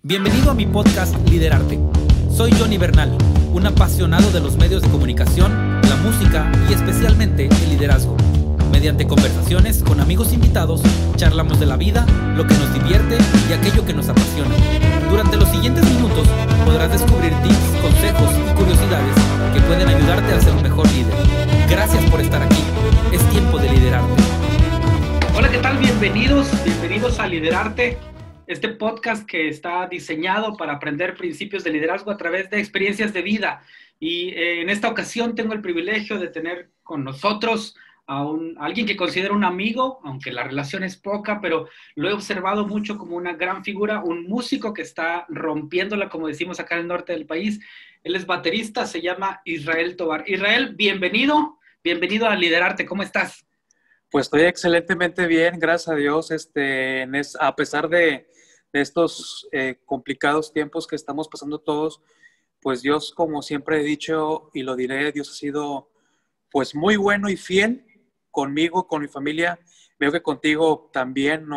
Bienvenido a mi podcast Liderarte. Soy Johnny Bernal, un apasionado de los medios de comunicación, la música y especialmente el liderazgo. Mediante conversaciones con amigos invitados, charlamos de la vida, lo que nos divierte y aquello que nos apasiona. Durante los siguientes minutos podrás descubrir tips, consejos y curiosidades que pueden ayudarte a ser un mejor líder. Gracias por estar aquí. Es tiempo de liderarte. Hola, ¿qué tal? Bienvenidos a Liderarte. Este podcast que está diseñado para aprender principios de liderazgo a través de experiencias de vida. Y en esta ocasión tengo el privilegio de tener con nosotros a alguien que considero un amigo, aunque la relación es poca, pero lo he observado mucho como una gran figura, un músico que está rompiéndola, como decimos acá en el norte del país. Él es baterista, se llama Israel Tobar. Israel, bienvenido a Liderarte. ¿Cómo estás? Pues estoy excelentemente bien, gracias a Dios, a pesar de estos complicados tiempos que estamos pasando todos, pues Dios, como siempre he dicho y lo diré, Dios ha sido pues muy bueno y fiel conmigo, con mi familia. Veo que contigo también,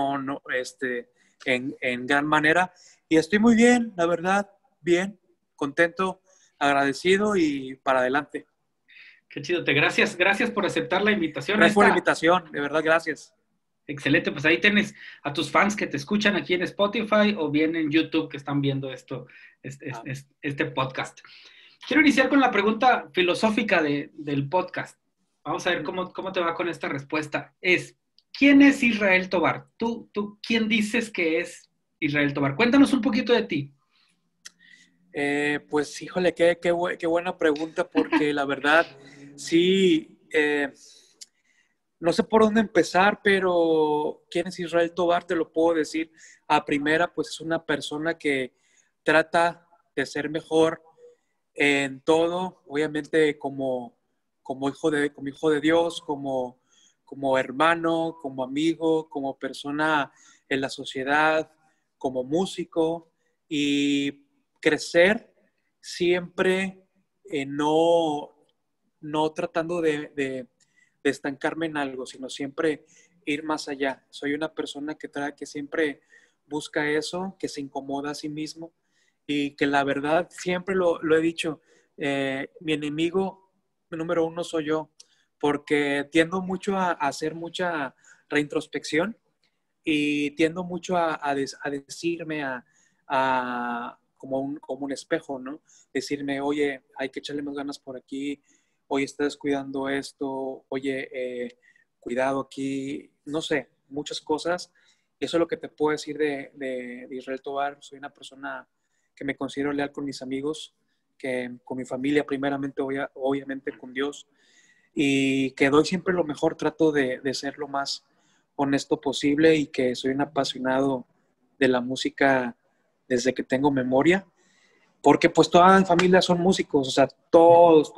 en gran manera. Y estoy muy bien, la verdad, bien, contento, agradecido y para adelante. Qué chido, gracias por aceptar la invitación. Gracias por la invitación, de verdad, gracias. Excelente, pues ahí tienes a tus fans que te escuchan aquí en Spotify o bien en YouTube que están viendo este podcast. Quiero iniciar con la pregunta filosófica del podcast. Vamos a ver cómo te va con esta respuesta. ¿Quién es Israel Tobar? ¿Tú quién dices que es Israel Tobar? Cuéntanos un poquito de ti. Pues, híjole, qué buena pregunta, porque la verdad, sí, no sé por dónde empezar, pero ¿quién es Israel Tobar? Te lo puedo decir a primera, pues es una persona que trata de ser mejor en todo, obviamente como hijo de Dios, como hermano, como amigo, como persona en la sociedad, como músico, y crecer siempre no tratando de estancarme en algo, sino siempre ir más allá. Soy una persona que siempre busca eso, que se incomoda a sí mismo y que la verdad, siempre lo he dicho, mi enemigo número uno soy yo, porque tiendo mucho a hacer mucha reintrospección y tiendo mucho a decirme como un espejo, ¿no? Decirme, oye, hay que echarle más ganas por aquí, oye, estás descuidando esto, oye, cuidado aquí, no sé, muchas cosas. Eso es lo que te puedo decir de Israel Tobar. Soy una persona que me considero leal con mis amigos, que con mi familia primeramente, obviamente con Dios, y que doy siempre lo mejor, trato de ser lo más honesto posible, y que soy un apasionado de la música desde que tengo memoria, porque pues toda mi familia son músicos, o sea, todos.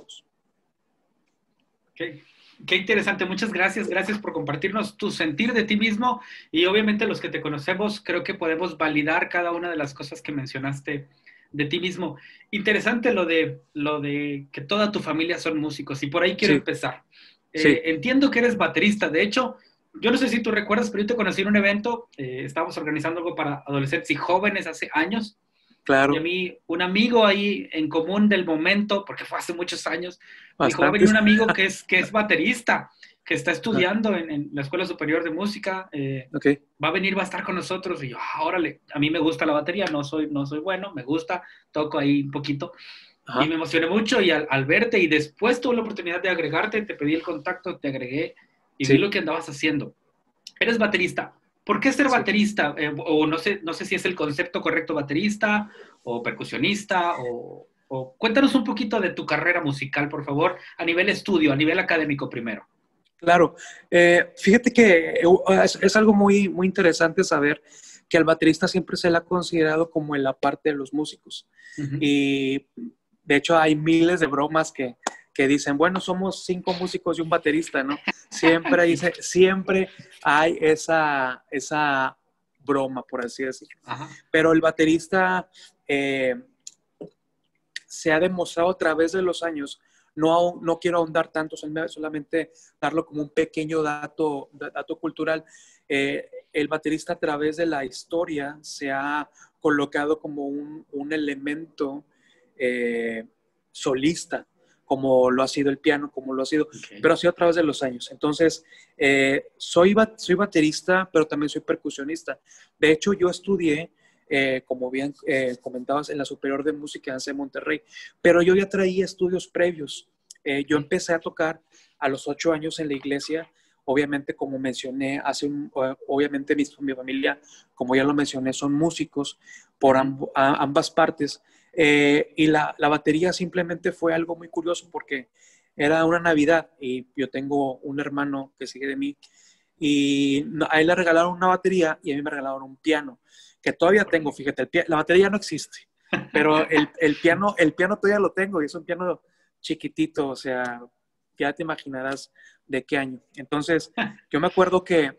Qué interesante, muchas gracias por compartirnos tu sentir de ti mismo, y obviamente los que te conocemos creo que podemos validar cada una de las cosas que mencionaste de ti mismo. Interesante lo de que toda tu familia son músicos, y por ahí quiero empezar. Sí. Entiendo que eres baterista, de hecho, yo no sé si tú recuerdas, pero yo te conocí en un evento, estábamos organizando algo para adolescentes y jóvenes hace años. Claro. Y a mí, un amigo ahí en común del momento, porque fue hace muchos años, me dijo, va a Bastantes. venir un amigo que es baterista, que está estudiando en la Escuela Superior de Música, Okay. va a estar con nosotros. Y yo, órale, a mí me gusta la batería, no soy bueno, me gusta, toco ahí un poquito. Ajá. Y me emocioné mucho, y al verte, y después tuve la oportunidad de agregarte, te pedí el contacto, te agregué, y vi lo que andabas haciendo. Eres baterista. ¿Por qué ser baterista? O no sé si es el concepto correcto, baterista o percusionista, o cuéntanos un poquito de tu carrera musical, por favor, a nivel estudio, a nivel académico primero. Claro. Fíjate que es algo muy, muy interesante saber que al baterista siempre se le ha considerado como en la parte de los músicos. Uh-huh. Y de hecho hay miles de bromas que dicen, bueno, somos 5 músicos y un baterista, ¿no? Siempre hay esa broma, por así decirlo. Ajá. Pero el baterista se ha demostrado a través de los años, no quiero ahondar tanto, solamente darlo como un pequeño dato cultural. el baterista a través de la historia se ha colocado como un elemento solista, como lo ha sido el piano, como lo ha sido, pero ha sido a través de los años. Entonces, soy baterista, pero también soy percusionista. De hecho, yo estudié, como bien comentabas, en la Superior de Música de Monterrey, pero yo ya traía estudios previos. Yo empecé a tocar a los 8 años en la iglesia. Obviamente, como mencioné, obviamente mi familia, como ya lo mencioné, son músicos por ambas partes. Y la batería simplemente fue algo muy curioso porque era una Navidad y yo tengo un hermano que sigue de mí y a él le regalaron una batería y a mí me regalaron un piano, que todavía tengo, fíjate, la batería no existe, pero el piano todavía lo tengo y es un piano chiquitito, o sea, ya te imaginarás de qué año. Entonces, yo me acuerdo que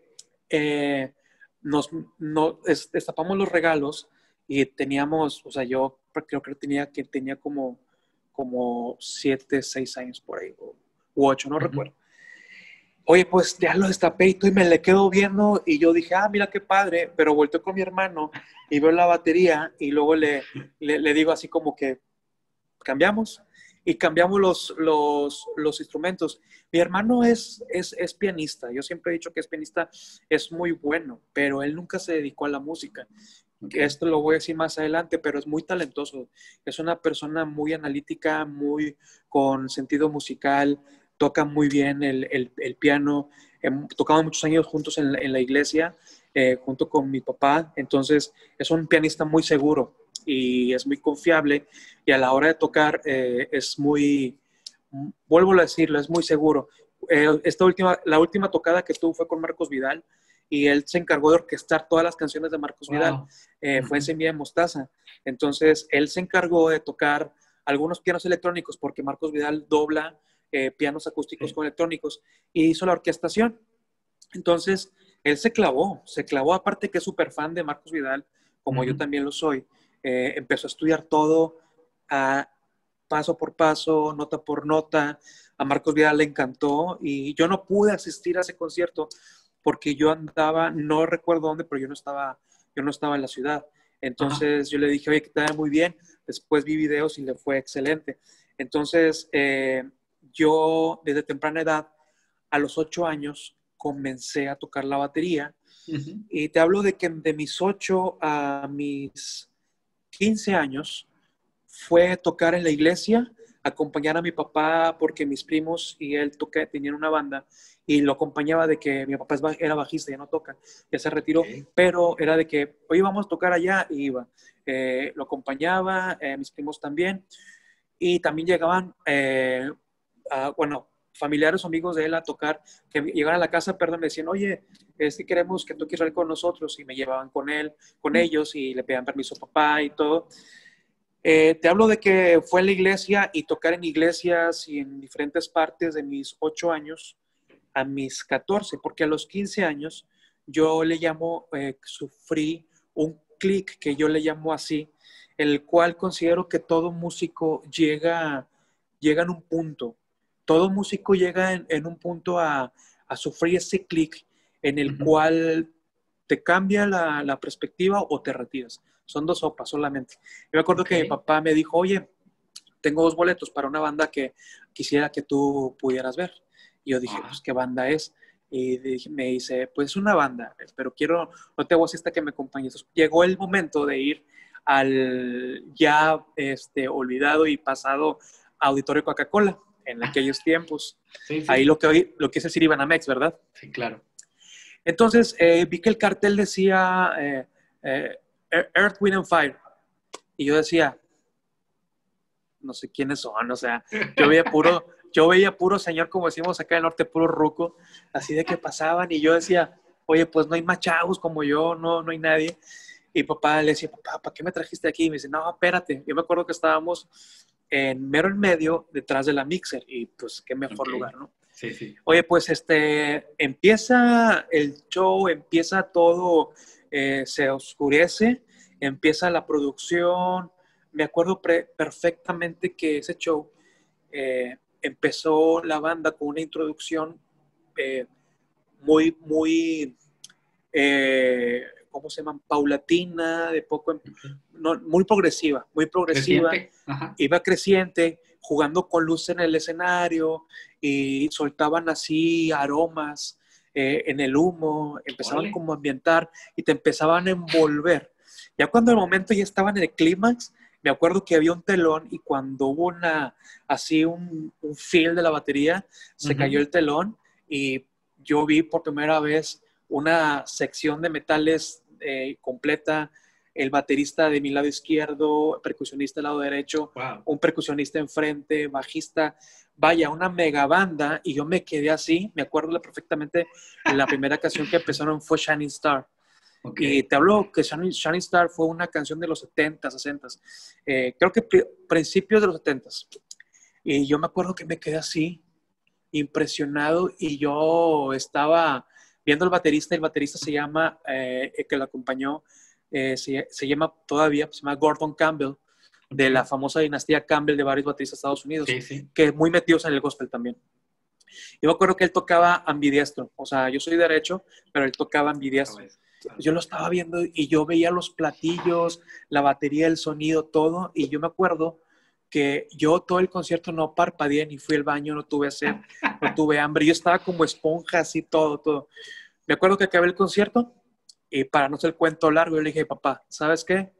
destapamos los regalos y teníamos, o sea, yo creo que tenía como 7, 6 años por ahí, u 8, no recuerdo. Oye, pues ya lo destapé y me le quedo viendo y yo dije, mira qué padre, pero volteo con mi hermano y veo la batería y luego le digo así como que cambiamos y cambiamos los instrumentos. Mi hermano es pianista, yo siempre he dicho que es pianista, es muy bueno, pero él nunca se dedicó a la música. Esto lo voy a decir más adelante, pero es muy talentoso. Es una persona muy analítica, muy con sentido musical, toca muy bien el piano. Tocamos muchos años juntos en la iglesia, junto con mi papá. Entonces, es un pianista muy seguro y es muy confiable. Y a la hora de tocar es muy, vuelvo a decirlo, es muy seguro. La última tocada que tuvo fue con Marcos Vidal y él se encargó de orquestar todas las canciones de Marcos Vidal. Fue en Semilla de Mostaza. Entonces, él se encargó de tocar algunos pianos electrónicos porque Marcos Vidal dobla pianos acústicos con electrónicos y hizo la orquestación. Entonces, él se clavó, aparte que es súper fan de Marcos Vidal, como yo también lo soy. Empezó a estudiar todo paso por paso, nota por nota. A Marcos Vidal le encantó y yo no pude asistir a ese concierto porque yo andaba, no recuerdo dónde, pero yo no estaba en la ciudad. Entonces yo le dije, oye, que te vaya muy bien. Después vi videos y le fue excelente. Entonces yo desde temprana edad, a los 8 años, comencé a tocar la batería. Y te hablo de que de mis 8 a mis 15 años fue tocar en la iglesia, acompañar a mi papá porque mis primos y él tenían una banda y lo acompañaba de que mi papá era bajista, ya no toca, ya se retiró, pero era de que, oye, vamos a tocar allá y iba. Lo acompañaba, mis primos también, y también llegaban, familiares o amigos de él a tocar, que llegaban a la casa, perdón, me decían, oye, queremos que toques Israel con nosotros, y me llevaban con ellos, y le pedían permiso a papá y todo. Te hablo de que fue en la iglesia y tocar en iglesias y en diferentes partes de mis 8 años a mis 14, porque a los 15 años yo le llamo, sufrí un clic que yo le llamo así, el cual considero que todo músico llega en un punto. Todo músico llega en un punto a sufrir ese clic en el cual te cambia la perspectiva o te retiras. Son 2 sopas solamente. Yo me acuerdo que mi papá me dijo, oye, tengo 2 boletos para una banda que quisiera que tú pudieras ver. Y yo dije, pues, ¿qué banda es? Y me dice, pues es una banda, pero no te voy a decir hasta que me acompañes. Entonces, llegó el momento de ir al ya olvidado y pasado Auditorio Coca-Cola en aquellos tiempos. Sí. Ahí lo que es decir Ibanamex, ¿verdad? Sí, claro. Entonces vi que el cartel decía Earth, Wind and Fire. Y yo decía, no sé quiénes son, o sea, yo veía puro señor, como decimos acá en el norte, puro ruco, así de que pasaban, y yo decía, oye, pues no hay más chavos como yo, no hay nadie. Y papá le decía, papá, ¿para qué me trajiste aquí? Y me dice, no, espérate. Yo me acuerdo que estábamos mero en medio, detrás de la mixer, y pues qué mejor lugar, ¿no? Sí, sí. Oye, pues empieza el show, empieza todo, se oscurece, empieza la producción. Me acuerdo perfectamente que ese show empezó la banda con una introducción muy, muy, ¿cómo se llaman? Paulatina, de poco, no, muy progresiva, Creciente. Ajá. iba creciente, jugando con luz en el escenario y soltaban así aromas en el humo, empezaban Órale. como a ambientar y te empezaban a envolver. Ya cuando el momento ya estaba en el clímax, me acuerdo que había un telón y cuando hubo así un feel de la batería, se cayó el telón y yo vi por primera vez una sección de metales completa, el baterista de mi lado izquierdo, percusionista del lado derecho, Wow. un percusionista enfrente, bajista, vaya, una mega banda, y yo me quedé así, me acuerdo perfectamente, la primera canción que empezaron fue Shining Star. Ok. Y te hablo que Shining Star fue una canción de los 70, 60, creo que principios de los 70. Y yo me acuerdo que me quedé así, impresionado, y yo estaba viendo al baterista, el baterista se llama, que lo acompañó, se llama todavía, se llama Gordon Campbell, de la Ok. famosa dinastía Campbell de varios bateristas de Estados Unidos, Sí, sí. que muy metidos en el gospel también. Yo me acuerdo que él tocaba ambidiestro, o sea, yo soy derecho, pero él tocaba ambidiestro. Yo lo estaba viendo y yo veía los platillos, la batería, el sonido, todo, y yo me acuerdo que yo todo el concierto no parpadeé, ni fui al baño, no tuve sed, no tuve hambre, yo estaba como esponja, así todo, todo. Me acuerdo que acabé el concierto y para no ser el cuento largo, yo le dije, papá, ¿sabes qué?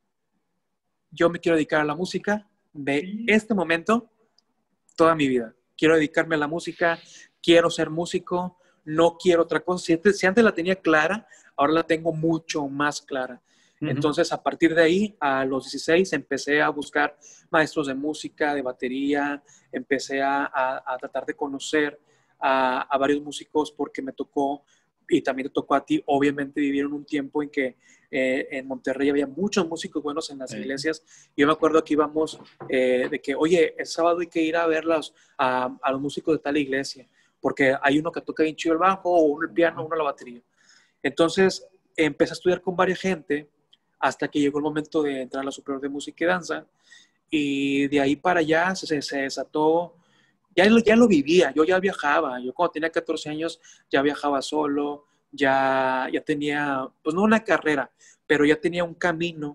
Yo me quiero dedicar a la música de Sí. este momento toda mi vida. Quiero dedicarme a la música, quiero ser músico, no quiero otra cosa. Si antes la tenía clara, ahora la tengo mucho más clara. Ujú. Entonces, a partir de ahí, a los 16, empecé a buscar maestros de música, de batería, empecé a tratar de conocer a varios músicos porque me tocó, y también te tocó a ti, obviamente vivir en un tiempo en que en Monterrey había muchos músicos buenos en las iglesias. Yo me acuerdo que íbamos de que, oye, el sábado hay que ir a verlos a los músicos de tal iglesia, porque hay uno que toca bien chido el bajo, o uno el piano, uno la batería. Entonces, empecé a estudiar con varias gente hasta que llegó el momento de entrar a la Superior de Música y Danza, y de ahí para allá se desató, ya lo vivía, yo ya viajaba, yo cuando tenía 14 años ya viajaba solo, ya tenía, pues no una carrera, pero ya tenía un camino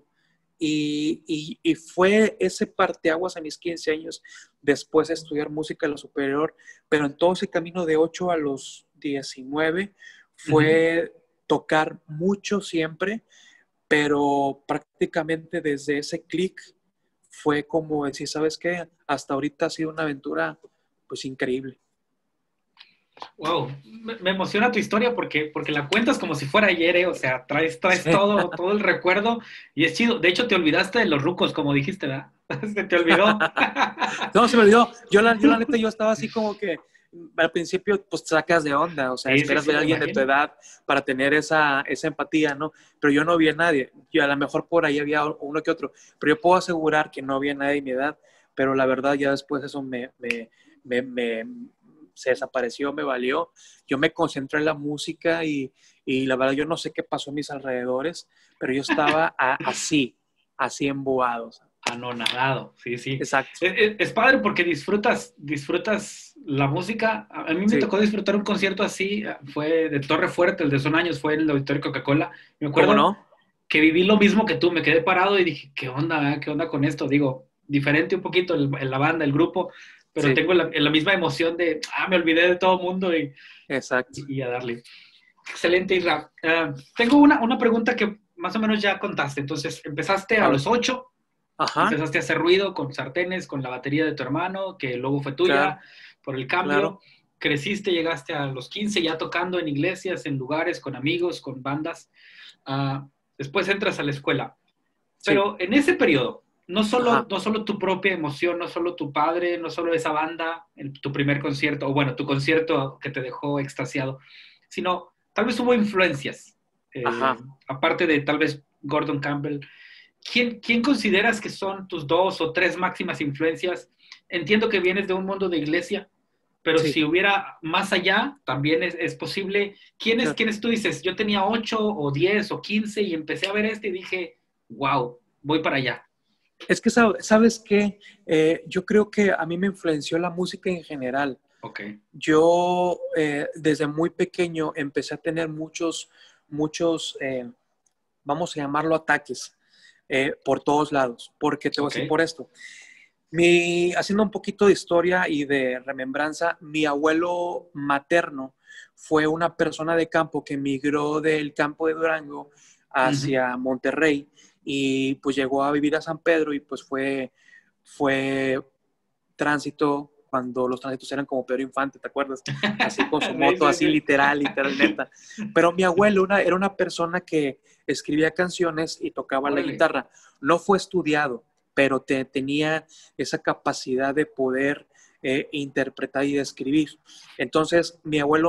y fue ese parteaguas a mis 15 años después de estudiar música en la superior, pero en todo ese camino de 8 a los 19 Ujú. fue tocar mucho siempre, pero prácticamente desde ese clic fue como decir, ¿sabes qué? Hasta ahorita ha sido una aventura pues increíble. Wow, me emociona tu historia porque la cuentas como si fuera ayer, ¿eh? O sea, traes Sí. todo el recuerdo y es chido. De hecho, te olvidaste de los rucos, como dijiste, ¿verdad? Se te olvidó. No, se me olvidó. Yo la neta, yo estaba así como que al principio, pues te sacas de onda, o sea, Sí, sí, esperas sí, ver a me alguien de tu imagino. edad para tener esa empatía, ¿no? Pero yo no vi a nadie. Yo a lo mejor por ahí había uno que otro, pero yo puedo asegurar que no había nadie de mi edad, pero la verdad ya después eso me, me- se desapareció, me valió. Yo me concentré en la música y la verdad yo no sé qué pasó a mis alrededores, pero yo estaba así embobado. O sea. Anonadado, sí, sí. Exacto, Es padre porque disfrutas la música. A mí me sí. tocó disfrutar un concierto así, fue de Torre Fuerte, el de Son Años, fue en el Auditorio Coca-Cola. Me ¿Cómo acuerdo no? que viví lo mismo que tú, me quedé parado y dije, ¿qué onda? ¿Qué onda con esto? Digo, diferente un poquito la banda, el grupo, pero Sí, tengo la misma emoción de, me olvidé de todo el mundo exacto. y a darle. Excelente, Isra. Tengo una pregunta que más o menos ya contaste. Entonces, empezaste a A ver. los 8, Ajá, empezaste a hacer ruido con sartenes, con la batería de tu hermano, que luego fue claro, tuya por el claro. cambio. Creciste, llegaste a los 15 ya tocando en iglesias, en lugares, con amigos, con bandas. Uh, Después entras a la escuela. Sí, Pero en ese periodo, ajá. no solo tu propia emoción, no solo tu padre, no solo esa banda, tu primer concierto, o bueno, tu concierto que te dejó extasiado, sino tal vez hubo influencias, Ajá. aparte de tal vez Gordon Campbell. ¿Quién consideras que son tus dos o tres máximas influencias? Entiendo que vienes de un mundo de iglesia, pero Sí, si hubiera más allá, también es posible. claro. ¿Quiénes tú dices? Yo tenía 8 o 10 o 15 y empecé a ver este y dije, wow, voy para allá. Es que, ¿sabes qué? Yo creo que a mí me influenció la música en general. Ok. Yo desde muy pequeño empecé a tener muchos muchos, vamos a llamarlo ataques, por todos lados, porque te voy a decir por esto. Haciendo un poquito de historia y de remembranza, mi abuelo materno fue una persona de campo que migró del campo de Durango hacia Monterrey y pues llegó a vivir a San Pedro y pues fue tránsito cuando los tránsitos eran como Pedro Infante, ¿te acuerdas? Así con su moto, así literal, neta. Pero mi abuelo era una persona que escribía canciones y tocaba la guitarra. No fue estudiado, pero tenía esa capacidad de poder interpretar y de escribir. Entonces, mi abuelo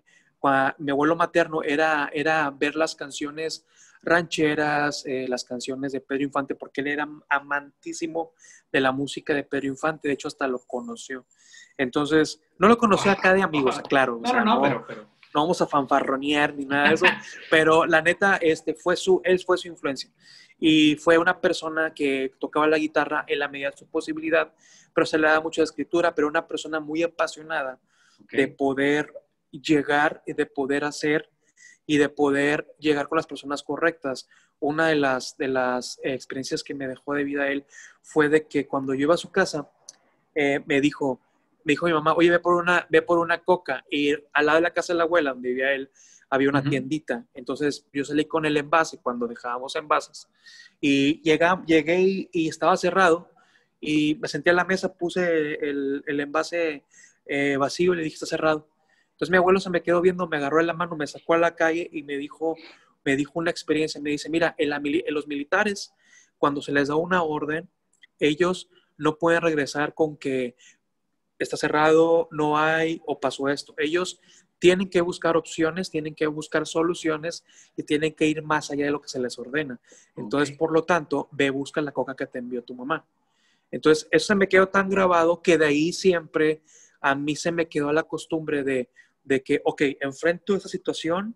materno era ver las canciones rancheras, las canciones de Pedro Infante, porque él era amantísimo de la música de Pedro Infante, de hecho hasta lo conoció. Entonces, no lo conoció acá de amigos, claro. Pero no vamos a fanfarronear ni nada de eso, pero la neta, él fue su influencia. Y fue una persona que tocaba la guitarra en la medida de su posibilidad, pero se le da mucha escritura, pero una persona muy apasionada de poder llegar y de poder hacer y de poder llegar con las personas correctas. Una de las experiencias que me dejó de vida él fue de que cuando yo iba a su casa, me dijo mi mamá, oye, ve por una coca. Y al lado de la casa de la abuela, donde vivía él, había una tiendita. Entonces yo salí con el envase cuando dejábamos envases. Y llegué y estaba cerrado. Y me senté a la mesa, puse el envase vacío y le dije, está cerrado. Entonces mi abuelo se me quedó viendo, me agarró en la mano, me sacó a la calle y me dijo una experiencia. Me dice, mira, en los militares, cuando se les da una orden, ellos no pueden regresar con que está cerrado, no hay o pasó esto. Ellos tienen que buscar opciones, tienen que buscar soluciones y tienen que ir más allá de lo que se les ordena. Entonces, por lo tanto, ve, busca la coca que te envió tu mamá. Entonces, eso se me quedó tan grabado que de ahí siempre a mí se me quedó la costumbre de que, ok, enfrento esta situación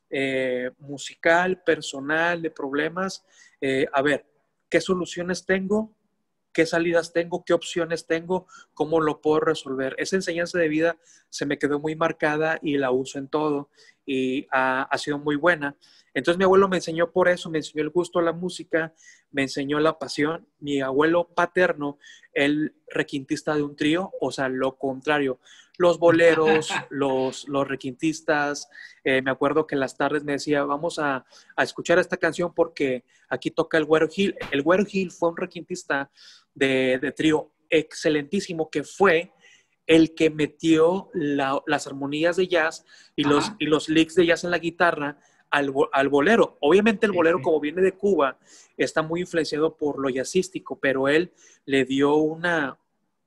musical, personal, de problemas, a ver, ¿qué soluciones tengo? ¿Qué salidas tengo? ¿Qué opciones tengo? ¿Cómo lo puedo resolver? Esa enseñanza de vida se me quedó muy marcada y la uso en todo y ha sido muy buena. Entonces mi abuelo me enseñó por eso, me enseñó el gusto a la música, me enseñó la pasión. Mi abuelo paterno, el requintista de un trío, o sea, lo contrario. Los boleros, los requintistas. Me acuerdo que en las tardes me decía, vamos a escuchar esta canción porque aquí toca el Güero Gil. El Güero Gil fue un requintista de trío excelentísimo que fue el que metió las armonías de jazz y los licks de jazz en la guitarra al bolero. Obviamente el bolero, como viene de Cuba, está muy influenciado por lo jazzístico, pero él le dio una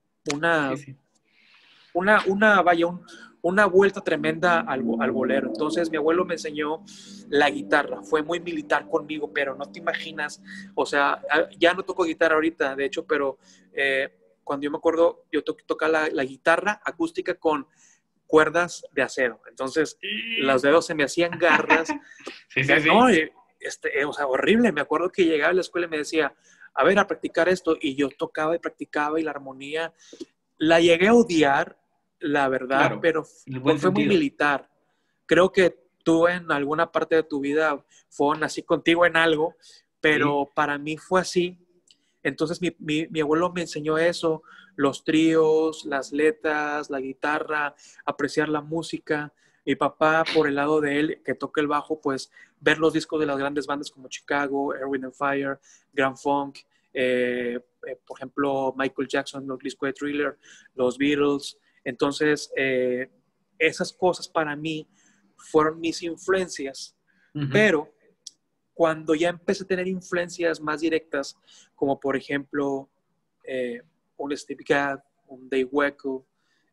vuelta tremenda al bolero. Entonces mi abuelo me enseñó la guitarra, fue muy militar conmigo, pero no te imaginas, o sea, ya no toco guitarra ahorita, de hecho, pero cuando yo me acuerdo, yo tocaba la guitarra acústica con cuerdas de acero, entonces los dedos se me hacían garras. No, o sea, horrible. Me acuerdo que llegaba a la escuela y me decía, a ver, a practicar esto, y yo tocaba y practicaba y la armonía la llegué a odiar, la verdad, pero fue muy militar. Creo que tú en alguna parte de tu vida fueron así contigo en algo, pero para mí fue así. Entonces mi abuelo me enseñó eso, los tríos, las letras, la guitarra, apreciar la música. Mi papá, por el lado de él, que toca el bajo, pues ver los discos de las grandes bandas como Chicago, Earth, Wind and Fire, Grand Funk, por ejemplo, Michael Jackson, los discos de Thriller, los Beatles. Entonces, esas cosas para mí fueron mis influencias, pero cuando ya empecé a tener influencias más directas, como por ejemplo un Steve Gadd, un Dave Weckl,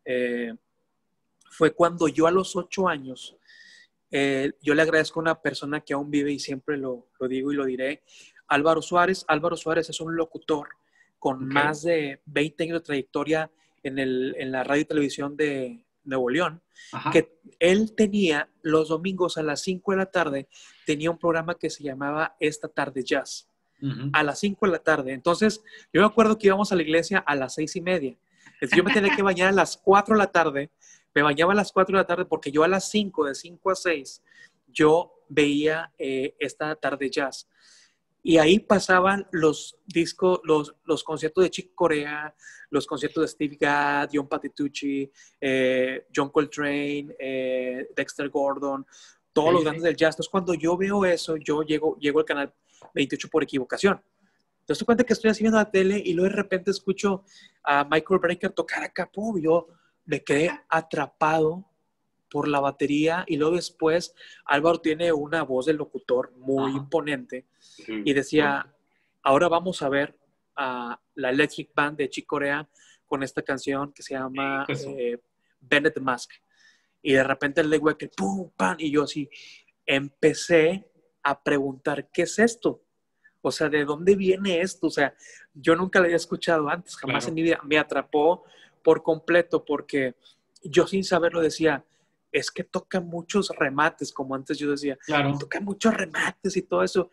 fue cuando yo a los 8 años, yo le agradezco a una persona que aún vive y siempre lo digo y lo diré, Álvaro Suárez. Álvaro Suárez es un locutor con más de 20 años de trayectoria en la radio y televisión de Nuevo León, que él tenía los domingos a las 5 de la tarde, tenía un programa que se llamaba Esta Tarde Jazz, a las 5 de la tarde. Entonces, yo me acuerdo que íbamos a la iglesia a las 6:30. Entonces, yo me tenía que bañar a las 4 de la tarde, me bañaba a las 4 de la tarde porque yo a las 5, de 5 a 6, yo veía esta tarde jazz. Y ahí pasaban los discos, los conciertos de Chick Corea, los conciertos de Steve Gadd, John Patitucci, John Coltrane, Dexter Gordon, todos los grandes del jazz. Entonces, cuando yo veo eso, yo llego al canal 28 por equivocación. Entonces, te cuenta que estoy así viendo la tele y luego de repente escucho a Michael Brecker tocar acá, y yo me quedé atrapado por la batería, y luego después Álvaro tiene una voz de locutor muy imponente y decía, ahora vamos a ver a la Electric Band de Chick Corea con esta canción que se llama Bennett the Mask. Y de repente el Leg Waker, pum, pam, y yo así empecé a preguntar, ¿qué es esto? O sea, ¿de dónde viene esto? O sea, yo nunca lo había escuchado antes, jamás en mi vida. Me atrapó por completo porque yo sin saberlo decía, es que toca muchos remates, como antes yo decía, toca muchos remates y todo eso.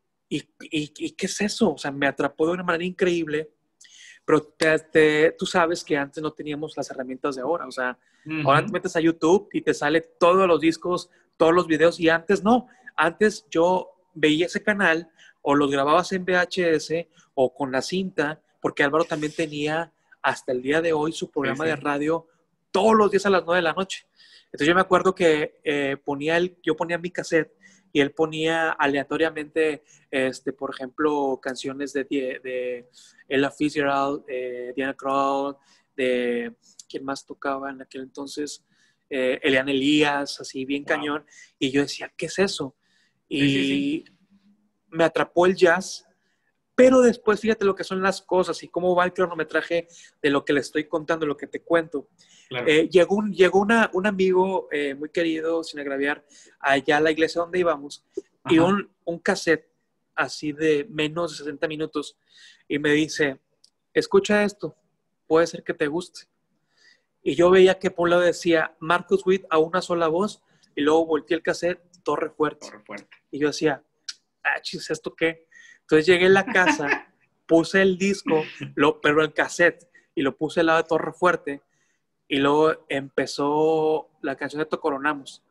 ¿Y qué es eso? O sea, me atrapó de una manera increíble, pero tú sabes que antes no teníamos las herramientas de ahora. O sea, ahora te metes a YouTube y te sale todos los discos, todos los videos, y antes no. Antes yo veía ese canal o los grababas en VHS o con la cinta, porque Álvaro también tenía hasta el día de hoy su programa de radio todos los días a las 9 de la noche. Entonces yo me acuerdo que yo ponía mi cassette y él ponía aleatoriamente, por ejemplo, canciones de Ella Fitzgerald, Diana Krall, de ¿quién más tocaba en aquel entonces? Elian Elías, así bien cañón. Y yo decía, ¿qué es eso? Y me atrapó el jazz, pero después fíjate lo que son las cosas y cómo va el cronometraje de lo que le estoy contando, lo que te cuento. Claro. Llegó un amigo muy querido, sin agraviar, allá a la iglesia donde íbamos, y un cassette así de menos de 60 minutos, y me dice, escucha esto, puede ser que te guste. Y yo veía que por un lado decía Marcus Witt a una sola voz, y luego volteé el cassette, Torre Fuerte. Y yo decía, chis, ¿esto qué? Entonces llegué a la casa, puse el disco, pero el cassette, y lo puse al lado de Torre Fuerte, y luego empezó la canción de Te Coronamos.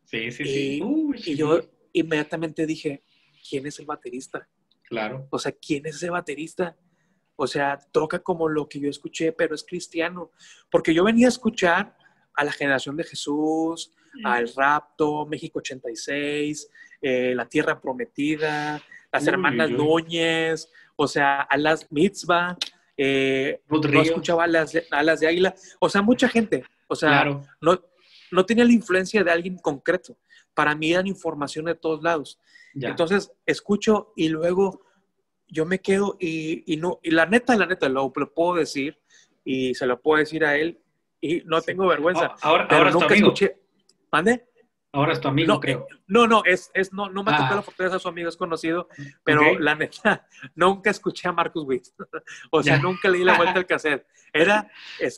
Y yo inmediatamente dije, ¿quién es el baterista? Claro. O sea, ¿quién es ese baterista? O sea, toca como lo que yo escuché, pero es cristiano. Porque yo venía a escuchar a la Generación de Jesús, al Rapto, México 86, La Tierra Prometida, las hermanas Núñez, o sea, a las Mitzvah, no escuchaba a las de Águila, o sea, mucha gente, o sea, no tenía la influencia de alguien concreto, para mí eran información de todos lados. Entonces, escucho y luego yo me quedo y la neta, lo puedo decir y se lo puedo decir a él y no tengo vergüenza. Ahora nunca escuché. ¿Mande? Ahora es tu amigo, creo. No me ha tocado la oportunidad de ser su amigo, es conocido, pero la neta, nunca escuché a Marcus Witt. O sea, nunca le di la vuelta al cassette. Era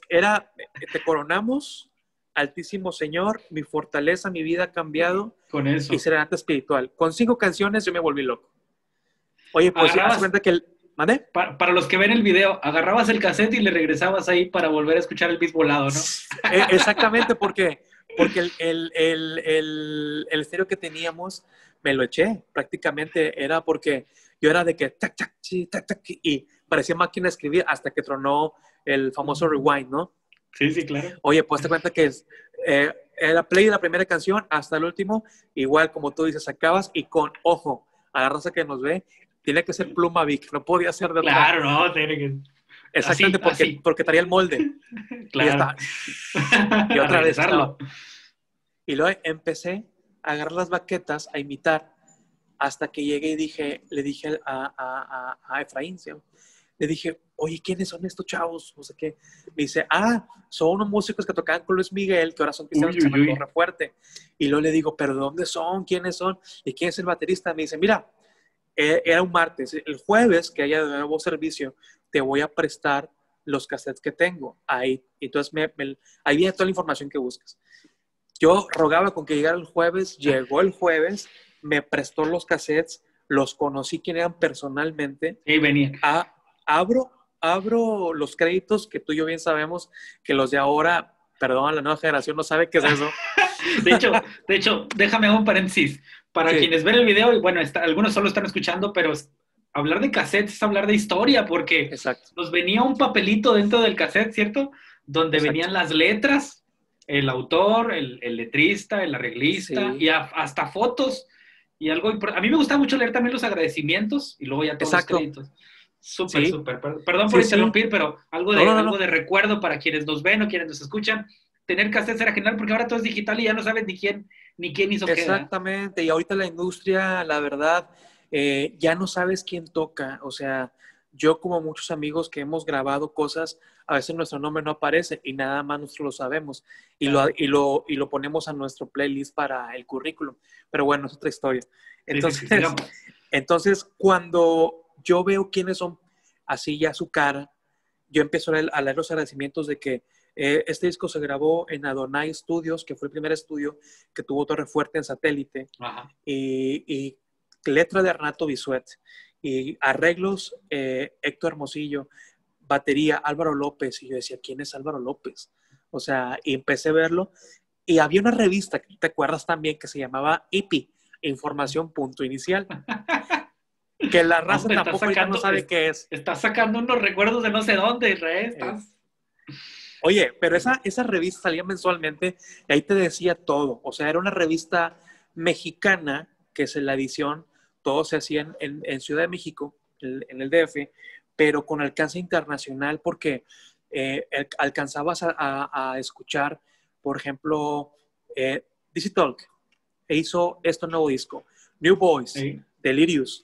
Te Coronamos, Altísimo Señor, Mi Fortaleza, Mi Vida ha Cambiado, con eso. Y Serenata Espiritual. Con 5 canciones yo me volví loco. Oye, pues ya das cuenta que ¿mande? Para los que ven el video, agarrabas el cassette y le regresabas ahí para volver a escuchar el beat volado, ¿no? Exactamente, porque el estéreo que teníamos me lo eché, prácticamente era porque yo era de que tac, tac, tac, tac, y parecía máquina de escribir hasta que tronó el famoso rewind, ¿no? Sí, claro. Oye, pues te cuenta que era play de la primera canción hasta el último, igual como tú dices, acabas y con ojo, a la raza que nos ve, tiene que ser Pluma Vic, no podía ser de otra. Claro, no, tiene que... Exactamente, porque traía el molde. Claro. Y otra vez. Y luego empecé a agarrar las baquetas, a imitar, hasta que llegué y le dije a Efraín, ¿sí? Le dije, oye, ¿quiénes son estos chavos? No sé qué. Me dice, son unos músicos que tocaban con Luis Miguel, que ahora son cristianos, que se llaman Torre Fuerte. Y luego le digo, ¿pero dónde son? ¿Quiénes son? ¿Y quién es el baterista? Me dice, mira, era un martes. El jueves, que haya de nuevo servicio, te voy a prestar los cassettes que tengo. Ahí. Entonces, ahí viene toda la información que buscas. Yo rogaba con que llegara el jueves, llegó el jueves, me prestó los cassettes, los conocí quién eran personalmente. Y venía. Abro los créditos, que tú y yo bien sabemos que los de ahora, perdón, la nueva generación no sabe qué es eso. De hecho, déjame un paréntesis. Para Sí. quienes ven el video, y bueno, algunos solo están escuchando, pero hablar de cassette es hablar de historia, porque Exacto, nos venía un papelito dentro del cassette, ¿cierto? Donde exacto. venían las letras, el autor, el letrista, el arreglista, Sí, y hasta fotos. Y algo a mí me gusta mucho leer también los agradecimientos y luego ya todos los exacto. créditos. Súper, Sí, súper. Perdón por sí, sí. interrumpir, pero No, no, no, algo no. de recuerdo para quienes nos ven o quienes nos escuchan. Tener cassettes era genial porque ahora todo es digital y ya no sabes ni quién hizo qué, ¿verdad? Exactamente. Y ahorita la industria, la verdad, ya no sabes quién toca. O sea, yo como muchos amigos que hemos grabado cosas, a veces nuestro nombre no aparece y nada más nosotros lo sabemos. Claro. Y lo ponemos a nuestro playlist para el currículum. Pero bueno, es otra historia. Sí, sí, sí, Entonces, sigamos. entonces cuando yo veo quiénes son así ya su cara, yo empiezo a leer los agradecimientos de que este disco se grabó en Adonai Studios, que fue el primer estudio que tuvo torre fuerte en satélite, Ajá. y letra de Renato Bisuet, y arreglos Héctor Hermosillo, batería Álvaro López, y yo decía, ¿quién es Álvaro López? O sea, y empecé a verlo, y había una revista, que te acuerdas también, que se llamaba IPI, Información Punto Inicial, que la raza Hombre, tampoco ahorita no sabe qué es. estás sacando unos recuerdos de no sé dónde, Israel. Eh, Oye, pero esa revista salía mensualmente y ahí te decía todo. O sea, era una revista mexicana, que es la edición, todo se hacía en Ciudad de México, en el DF, pero con alcance internacional porque alcanzabas a escuchar, por ejemplo, DC Talk hizo este nuevo disco, New Boys, Sí. Delirious,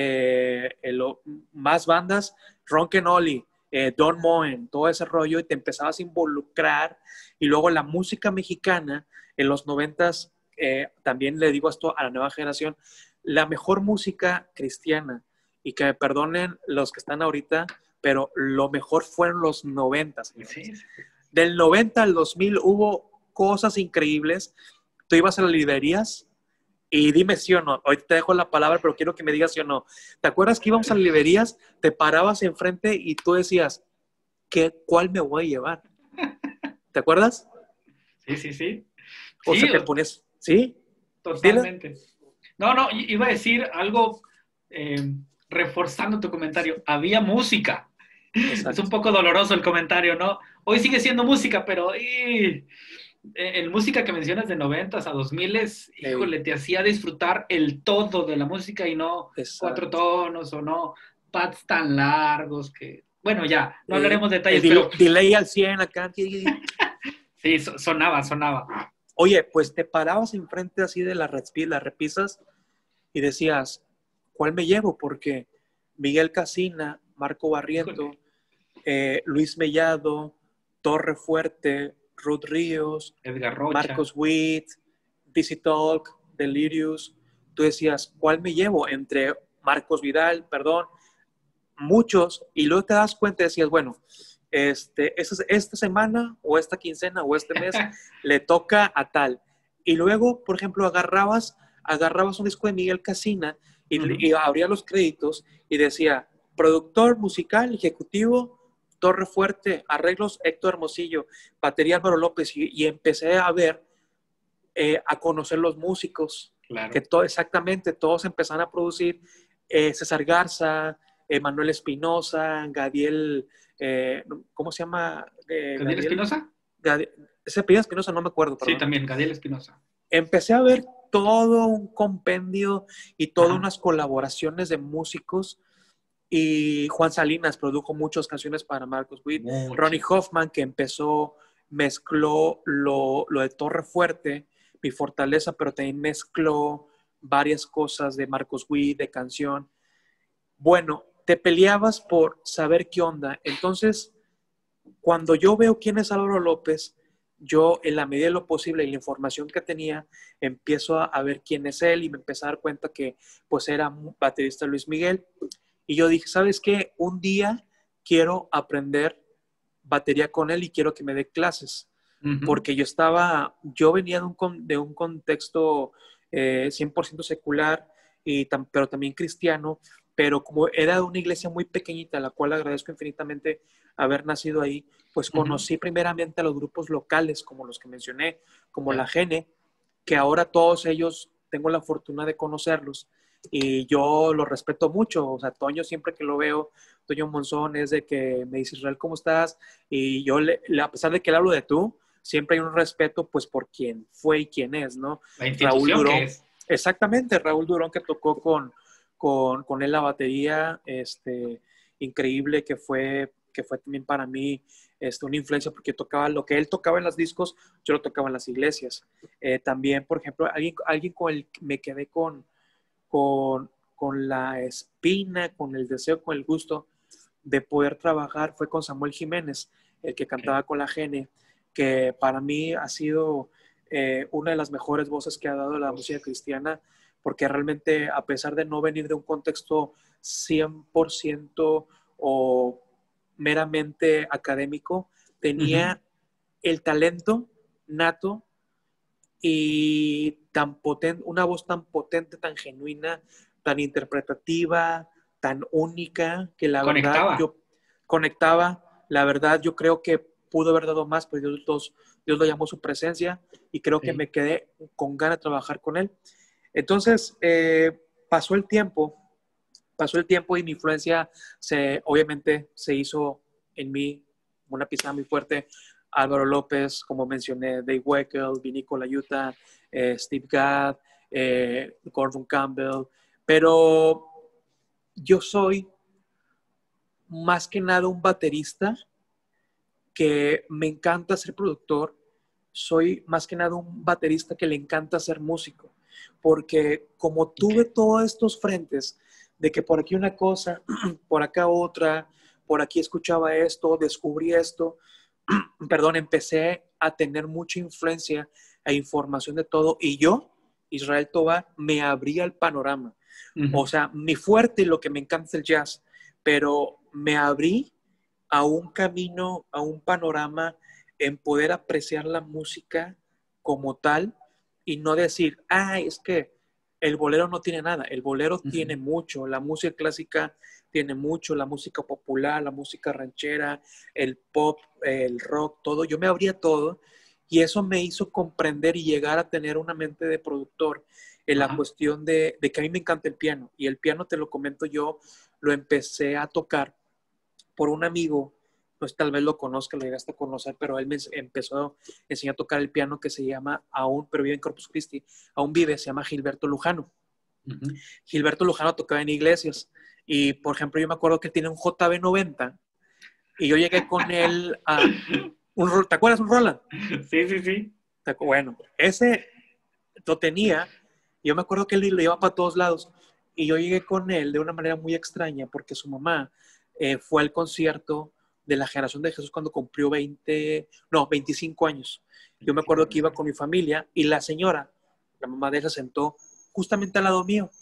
más bandas, Ron Kenoly, Don Moen, todo ese rollo, y te empezabas a involucrar, y luego la música mexicana en los 90s, también le digo esto a la nueva generación, la mejor música cristiana, y que me perdonen los que están ahorita, pero lo mejor fueron los 90s. Sí. Del 90 al 2000 hubo cosas increíbles. Tú ibas a las librerías y dime sí o no. Ahorita te dejo la palabra, pero quiero que me digas sí o no. ¿Te acuerdas que íbamos a las librerías, te parabas enfrente y tú decías, ¿cuál me voy a llevar? ¿Te acuerdas? Sí. O Sí, sea, te pones, ¿sí? totalmente. No, iba a decir algo reforzando tu comentario. Había música. Exacto. Es un poco doloroso el comentario, ¿no? Hoy sigue siendo música, pero en música que mencionas de 90s a 2000s, híjole, te hacía disfrutar el todo de la música y no Exacto. 4 tonos o no pads tan largos que... Bueno, ya, no hablaremos de detalles, el pero... delay al 100 acá. Sí, sonaba. Oye, pues te parabas enfrente así de las repisas y decías, ¿cuál me llevo? Porque Miguel Casina, Marco Barriento, Luis Mellado, Torre Fuerte, Ruth Ríos, Edgar Rocha, Marcos Witt, DC Talk, Delirious. Tú decías, ¿cuál me llevo? Entre Marcos Vidal, muchos, y luego te das cuenta y decías, bueno, esta semana o esta quincena o este mes le toca a tal. Y luego, por ejemplo, agarrabas un disco de Miguel Casina y abría los créditos y decía, productor musical, ejecutivo, Torre Fuerte, arreglos Héctor Hermosillo, batería Álvaro López, y empecé a ver, a conocer los músicos, claro, que exactamente todos empezaron a producir, César Garza, Manuel Espinosa, Gadiel, ¿cómo se llama? ¿Gadiel Espinosa? Ese apellido Espinosa no me acuerdo, perdón. Sí, también, Gadiel Espinosa. Empecé a ver todo un compendio y todas unas colaboraciones de músicos, y Juan Salinas produjo muchas canciones para Marcos Witt, Ronnie Hoffman, que mezcló lo de Torre Fuerte, Mi Fortaleza, pero también mezcló varias cosas de Marcos Witt, de canción. Bueno, te peleabas por saber qué onda. Entonces, cuando yo veo quién es Álvaro López, yo, en la medida de lo posible y la información que tenía, empiezo a ver quién es él, y me empecé a dar cuenta que pues era baterista Luis Miguel. Y yo dije, ¿sabes qué? Un día quiero aprender batería con él y quiero que me dé clases. Porque yo venía de un contexto 100% secular, pero también cristiano, pero como era de una iglesia muy pequeñita, a la cual agradezco infinitamente haber nacido ahí, pues conocí primeramente a los grupos locales, como los que mencioné, como La Gene, que ahora todos ellos tengo la fortuna de conocerlos y yo los respeto mucho. O sea, Toño siempre que lo veo, Toño Monzón es de que me dice, Israel, ¿cómo estás? Y yo, a pesar de que le hablo de tú, siempre hay un respeto pues por quién fue y quién es, ¿no? La Raúl institución Durón, que es. exactamente, Raúl Durón que tocó con él la batería, increíble que fue también para mí una influencia porque tocaba lo que él tocaba en los discos, yo lo tocaba en las iglesias. También, por ejemplo, alguien con el que me quedé con la espina, con el deseo, con el gusto de poder trabajar fue con Samuel Jiménez, el que cantaba con la Gene, que para mí ha sido una de las mejores voces que ha dado la música cristiana, porque realmente a pesar de no venir de un contexto 100% o meramente académico, tenía el talento nato y tan potente, una voz tan potente, tan genuina, tan interpretativa, tan única, que la verdad Conectaba. yo conectaba. La verdad yo creo que pudo haber dado más, pero Dios lo llamó su presencia y creo que me quedé con ganas de trabajar con él. Entonces, pasó el tiempo y mi influencia obviamente se hizo en mí una pisada muy fuerte. Álvaro López, como mencioné, Dave Weckl, Vinico Layuta, Steve Gadd, Gordon Campbell, pero yo soy más que nada un baterista que me encanta ser productor, soy más que nada un baterista que le encanta ser músico, porque como tuve todos estos frentes de que por aquí una cosa, por acá otra, por aquí escuchaba esto, descubrí esto, perdón, empecé a tener mucha influencia e información de todo y yo, Israel Tovar, me abría el panorama. O sea, mi fuerte, lo que me encanta es el jazz, pero me abrí a un camino, a un panorama en poder apreciar la música como tal y no decir, es que el bolero no tiene nada, el bolero tiene mucho, la música clásica tiene mucho, la música popular, la música ranchera, el pop, el rock, todo. Yo me abría todo y eso me hizo comprender y llegar a tener una mente de productor en la cuestión de que a mí me encanta el piano y el piano, te lo comento yo, lo empecé a tocar por un amigo, pues tal vez lo conozca, lo llegaste a conocer, pero él me empezó a enseñar a tocar el piano que se llama pero vive en Corpus Christi, aún vive, se llama Gilberto Lujano. Gilberto Lujano tocaba en iglesias y, por ejemplo, yo me acuerdo que tiene un JB90 y yo llegué con él a ¿te acuerdas un Roland? Sí. Bueno, ese lo tenía, y yo me acuerdo que él lo llevaba para todos lados y yo llegué con él de una manera muy extraña porque su mamá fue al concierto de la Generación de Jesús cuando cumplió 25 años. Yo me acuerdo que iba con mi familia y la señora, la mamá de ella, se sentó justamente al lado mío.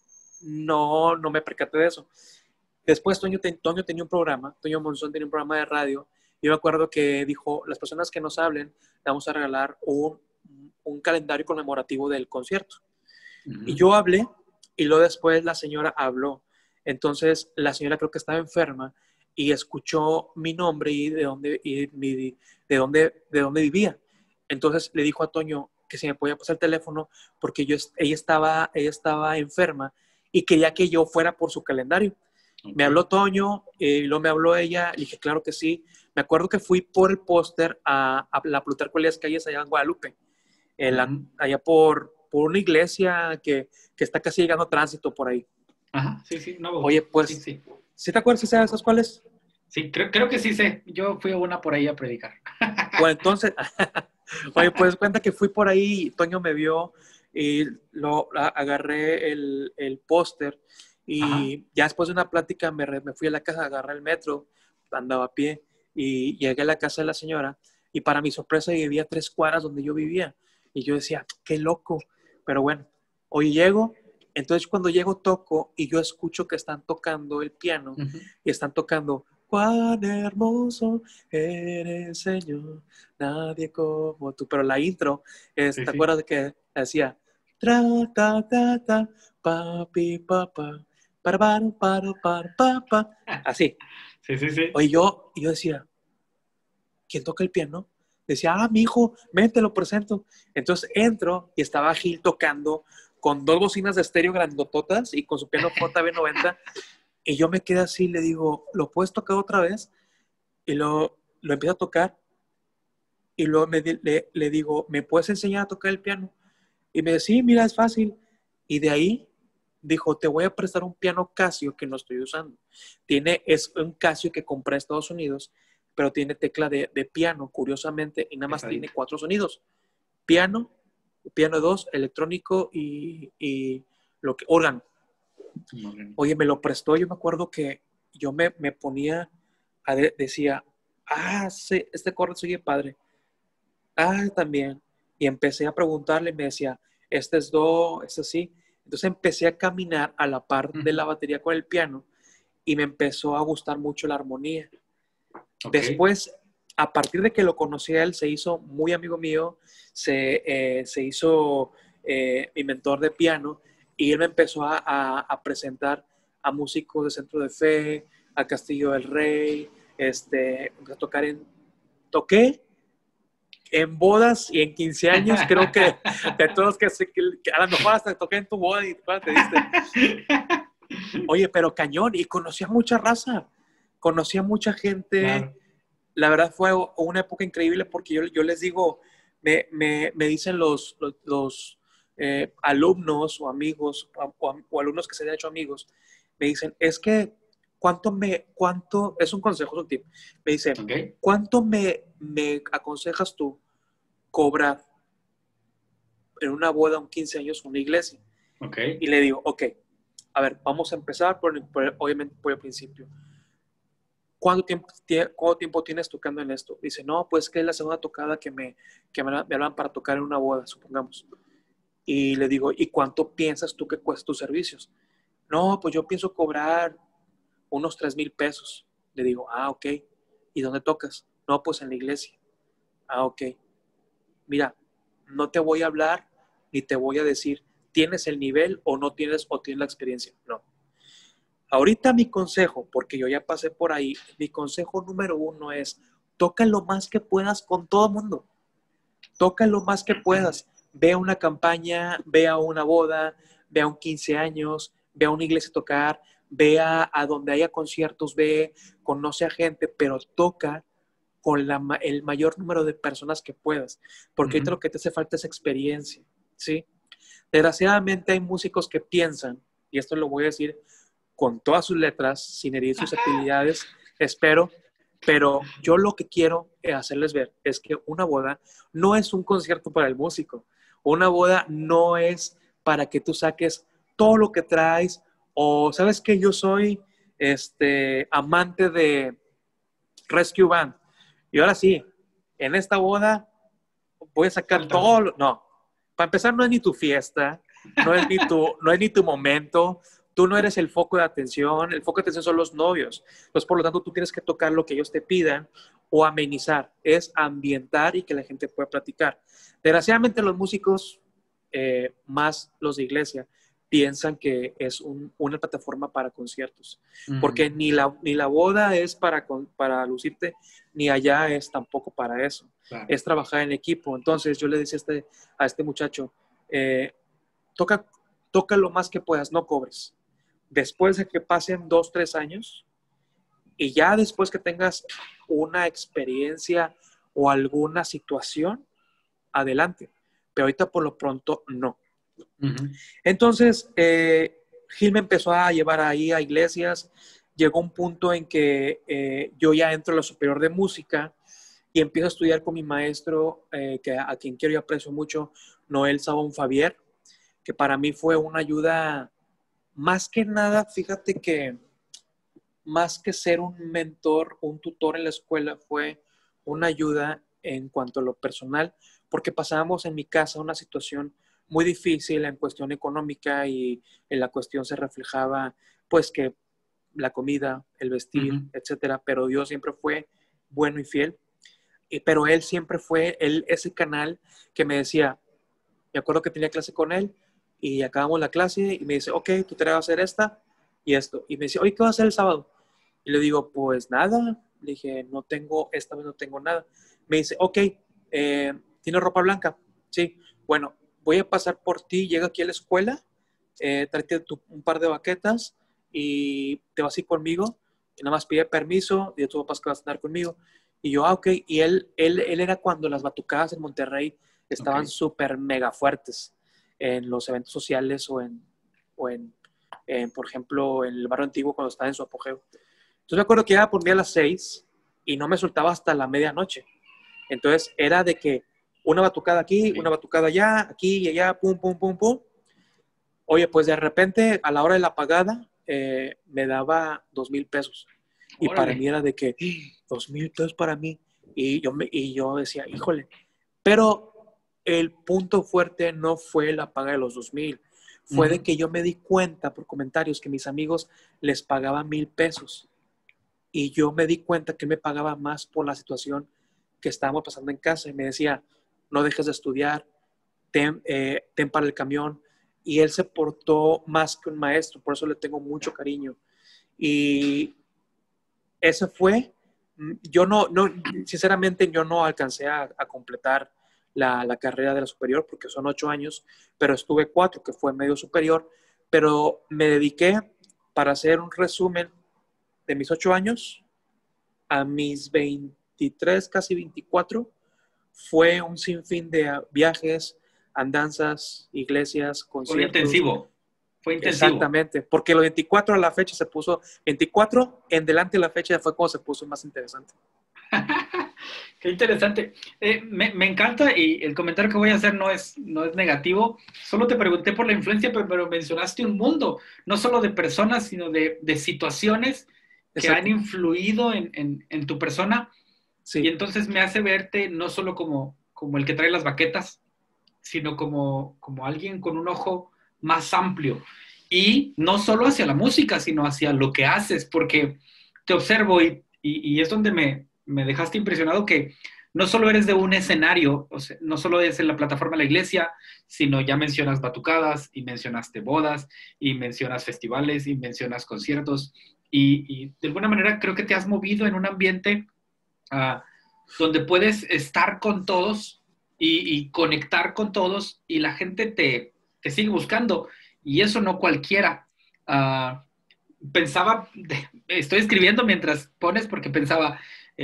No me percaté de eso. Después Toño tenía un programa, Toño Monzón tenía un programa de radio. Yo me acuerdo que dijo, las personas que nos hablen, le vamos a regalar un calendario conmemorativo del concierto. Y yo hablé y luego después la señora habló. Entonces la señora creo que estaba enferma y escuchó mi nombre y de dónde vivía. Entonces le dijo a Toño que si me podía pasar el teléfono porque ella estaba enferma y quería que yo fuera por su calendario. Me habló Toño y luego me habló ella, le dije claro que sí. Me acuerdo que fui por el póster a la Plutarco Elías Calles allá en Guadalupe, allá por una iglesia que está casi llegando a tránsito por ahí. Ajá, sí, no. Oye, pues, ¿sí te acuerdas si sabes esas cuáles? Sí, creo que sí sé. Yo fui a una por ahí a predicar. Bueno, entonces, oye, pues cuenta que fui por ahí, Toño me vio y agarré el póster y ya después de una plática me fui a la casa, agarré el metro, andaba a pie y llegué a la casa de la señora y para mi sorpresa vivía 3 cuadras donde yo vivía y yo decía, qué loco, pero bueno, hoy llego. Entonces cuando llego toco y yo escucho que están tocando el piano y están tocando cuán hermoso eres, Señor, nadie como tú. Pero la intro, ¿te acuerdas de que decía tra, ta, ta, ta, papi, papá, para, así? Sí. Oye, yo decía, ¿quién toca el piano? Decía, mi hijo, ven, te lo presento. Entonces entro y estaba Gil tocando con 2 bocinas de estéreo grandototas y con su piano JB90. Y yo me quedé así, le digo, ¿lo puedes tocar otra vez? Y lo empiezo a tocar. Y luego le digo, ¿me puedes enseñar a tocar el piano? Y me dice, sí, mira, es fácil. Y de ahí dijo, te voy a prestar un piano Casio que no estoy usando. Es un Casio que compré en Estados Unidos, pero tiene tecla de piano, curiosamente, y nada más tiene 4 sonidos. Piano 2, electrónico y órgano. Oye, me lo prestó. Yo me acuerdo que yo me ponía, decía, sí, este acorde se oye padre. También. Y empecé a preguntarle y me decía, este es do, este sí. Entonces empecé a caminar a la par de la batería con el piano y me empezó a gustar mucho la armonía. Okay. Después, a partir de que lo conocí a él, se hizo muy amigo mío, se hizo mi mentor de piano y él me empezó a presentar a músicos de Centro de Fe, a Castillo del Rey, empecé a tocar toqué en bodas y en 15 años, creo que de todos que a lo mejor hasta toqué en tu boda y te diste. Oye, pero cañón, y conocía mucha raza, conocía mucha gente. Claro. La verdad fue una época increíble porque yo les digo, me dicen los alumnos o amigos o alumnos que se han hecho amigos, me dicen, es que ¿cuánto es un consejo, es un tip? Me dicen, okay, ¿cuánto me aconsejas tú cobrar en una boda, un 15 años, una iglesia? Okay. Y le digo, ok, a ver, vamos a empezar obviamente por el principio. ¿Cuánto tiempo tienes tocando en esto? Dice, no, pues que es la segunda tocada que me hablan para tocar en una boda, supongamos. Y le digo, ¿y cuánto piensas tú que cuesta tus servicios? No, pues yo pienso cobrar unos 3,000 pesos. Le digo, ok. ¿Y dónde tocas? No, pues en la iglesia. Ok. Mira, no te voy a hablar ni te voy a decir, ¿tienes el nivel o no tienes o tienes la experiencia? No. Ahorita mi consejo, porque yo ya pasé por ahí, mi consejo número 1 es, toca lo más que puedas con todo el mundo. Toca lo más que puedas. Ve a una campaña, ve a una boda, ve a un 15 años, ve a una iglesia a tocar, ve a donde haya conciertos, conoce a gente, pero toca con el mayor número de personas que puedas, porque ahorita lo que te hace falta es experiencia, ¿sí? Desgraciadamente hay músicos que piensan, y esto lo voy a decir con todas sus letras, sin herir sus habilidades, espero, pero yo lo que quiero hacerles ver es que una boda no es un concierto para el músico, una boda no es para que tú saques todo lo que traes, o sabes que yo soy amante de Rescue Band, y ahora sí, en esta boda voy a sacar todo. No, para empezar no es ni tu fiesta, no es ni tu momento, tú no eres el foco de atención, el foco de atención son los novios. Entonces, por lo tanto, tú tienes que tocar lo que ellos te pidan o amenizar, es ambientar y que la gente pueda platicar. Desgraciadamente los músicos, más los de iglesia, piensan que es una plataforma para conciertos, porque ni la boda es para lucirte, ni allá es tampoco para eso, claro. Es trabajar en equipo. Entonces yo le decía a este muchacho, toca lo más que puedas, no cobres. Después de que pasen 2, 3 años, y ya después que tengas una experiencia o alguna situación, adelante, pero ahorita por lo pronto no. Entonces, Gil me empezó a llevar ahí a iglesias. Llegó un punto en que yo ya entro a la superior de música y empiezo a estudiar con mi maestro, a quien quiero y aprecio mucho, Noel Sabón Fabier, que para mí fue una ayuda, más que nada, fíjate que más que ser un mentor, un tutor en la escuela, fue una ayuda en cuanto a lo personal, porque pasábamos en mi casa una situación muy difícil en cuestión económica y en la cuestión se reflejaba pues que la comida, el vestir, etcétera, pero Dios siempre fue bueno y fiel, pero Él siempre fue ese canal que me decía, me acuerdo que tenía clase con Él y acabamos la clase y me dice, ok, tu tarea va a ser esta y esto, y me dice, oye, ¿qué vas a hacer el sábado? Y le digo, pues nada, le dije, esta vez no tengo nada. Me dice, ok, ¿tienes ropa blanca? Sí. Bueno, voy a pasar por ti, llega aquí a la escuela, tráete un par de baquetas y te vas a ir conmigo. Y nada más pide permiso y de tus papás que vas a andar conmigo. Y yo, ok. Y él era cuando las batucadas en Monterrey estaban súper mega fuertes en los eventos sociales o por ejemplo, en el barrio antiguo cuando estaba en su apogeo. Entonces me acuerdo que iba por mí a las 6 y no me soltaba hasta la medianoche. Entonces era de que una batucada aquí, una batucada allá, aquí y allá, pum, pum, pum, pum. Oye, pues de repente a la hora de la pagada me daba 2,000 pesos. Y Órale. para mí era de que 2,000 pesos para mí. Y yo decía, híjole. Pero el punto fuerte no fue la paga de los 2,000. Fue de que yo me di cuenta por comentarios que mis amigos les pagaban 1,000 pesos. Y yo me di cuenta que me pagaba más por la situación que estábamos pasando en casa. Y me decía, no dejes de estudiar, ten para el camión. Y él se portó más que un maestro, por eso le tengo mucho cariño. Y ese fue, yo sinceramente yo no alcancé a completar la carrera de la superior porque son 8 años, pero estuve 4, que fue medio superior, pero me dediqué para hacer un resumen de mis 8 años a mis 23, casi 24, fue un sinfín de viajes, andanzas, iglesias, conciertos. Fue intensivo. Exactamente, porque los 24 a la fecha se puso, 24 en delante de la fecha fue cuando se puso más interesante. Qué interesante. Me encanta y el comentario que voy a hacer no es negativo. Solo te pregunté por la influencia, pero mencionaste un mundo, no solo de personas, sino de situaciones que Exacto. han influido en tu persona. Sí. Y entonces me hace verte no solo como el que trae las baquetas, sino como alguien con un ojo más amplio. Y no solo hacia la música, sino hacia lo que haces, porque te observo y es donde me dejaste impresionado que no solo eres de un escenario, o sea, no solo es en la plataforma de la iglesia, sino ya mencionas batucadas y mencionaste bodas y mencionas festivales y mencionas conciertos y de alguna manera creo que te has movido en un ambiente donde puedes estar con todos y conectar con todos y la gente te sigue buscando y eso no cualquiera. Pensaba, estoy escribiendo mientras pones porque pensaba,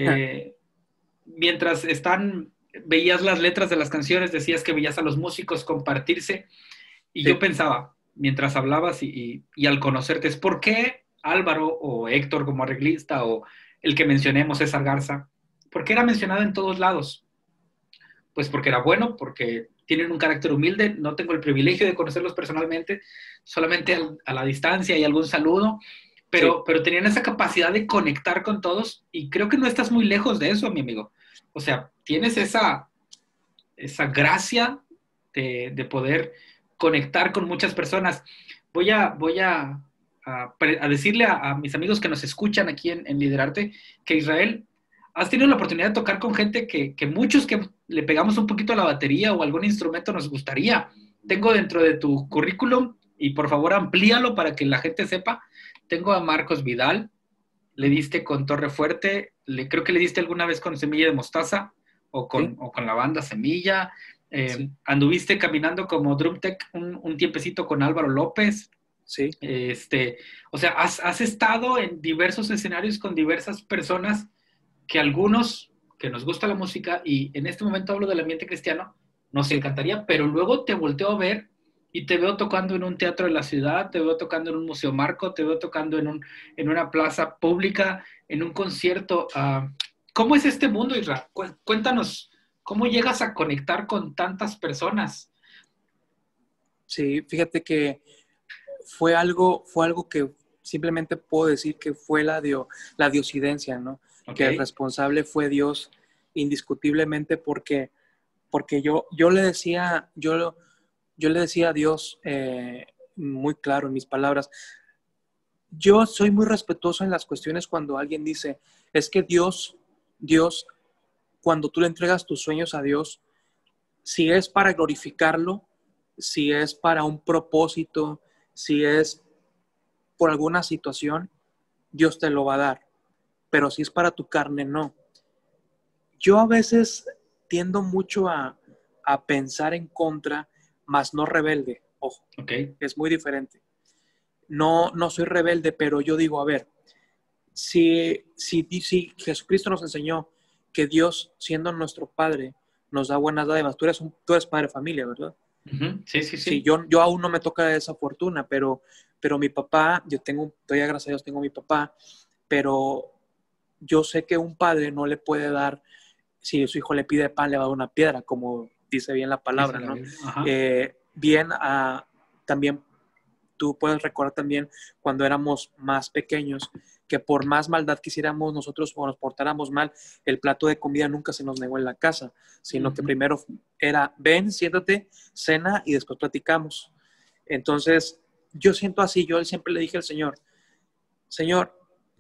mientras veías las letras de las canciones, decías que veías a los músicos compartirse y Sí. yo pensaba, mientras hablabas y al conocerte, es por qué Álvaro o Héctor como arreglista o el que mencionemos, César Garza, ¿por qué era mencionado en todos lados? Pues porque era bueno, porque tienen un carácter humilde, no tengo el privilegio de conocerlos personalmente, solamente a la distancia y algún saludo, pero tenían esa capacidad de conectar con todos y creo que no estás muy lejos de eso, mi amigo. O sea, tienes esa gracia de poder conectar con muchas personas. Voy a decirle a mis amigos que nos escuchan aquí en Liderarte que Israel, has tenido la oportunidad de tocar con gente que muchos que le pegamos un poquito a la batería o algún instrumento nos gustaría. Tengo dentro de tu currículum, y por favor amplíalo para que la gente sepa, tengo a Marcos Vidal, le diste con Torre Fuerte, creo que le diste alguna vez con Semilla de Mostaza o con la banda Semilla. Anduviste caminando como Drum Tech un tiempecito con Álvaro López. Sí. O sea, has estado en diversos escenarios con diversas personas que algunos que nos gusta la música, y en este momento hablo del ambiente cristiano, nos encantaría, pero luego te volteo a ver y te veo tocando en un teatro de la ciudad, te veo tocando en un Museo Marco, te veo tocando en una plaza pública, en un concierto. ¿Cómo es este mundo, Isra? Cuéntanos, ¿cómo llegas a conectar con tantas personas? Sí, fíjate que fue algo que simplemente puedo decir que fue la diosidencia, ¿no? Okay. Que el responsable fue Dios indiscutiblemente porque yo le decía a Dios muy claro en mis palabras. Yo soy muy respetuoso en las cuestiones cuando alguien dice, es que Dios, cuando tú le entregas tus sueños a Dios, si es para glorificarlo, si es para un propósito, si es por alguna situación, Dios te lo va a dar. Pero si es para tu carne, no. Yo a veces tiendo mucho a pensar en contra, mas no rebelde. Ojo, Ok. es muy diferente. No, no soy rebelde, pero yo digo, a ver, si Jesucristo nos enseñó que Dios, siendo nuestro Padre, nos da buenas dádivas. Tú eres padre de familia, ¿verdad? Ujú. Sí, sí, Sí, sí. yo aún no me toca esa fortuna, pero mi papá, todavía gracias a Dios tengo a mi papá, pero yo sé que un padre no le puede dar, si su hijo le pide pan, le va a dar una piedra, como dice bien la Dice palabra, la ¿no? Biblia. Ajá. Bien, también tú puedes recordar también cuando éramos más pequeños, que por más maldad que hiciéramos nosotros o nos portáramos mal, el plato de comida nunca se nos negó en la casa, sino que Ujú. primero era, ven, siéntate, cena y después platicamos. Entonces, yo siento así, yo siempre le dije al Señor, Señor,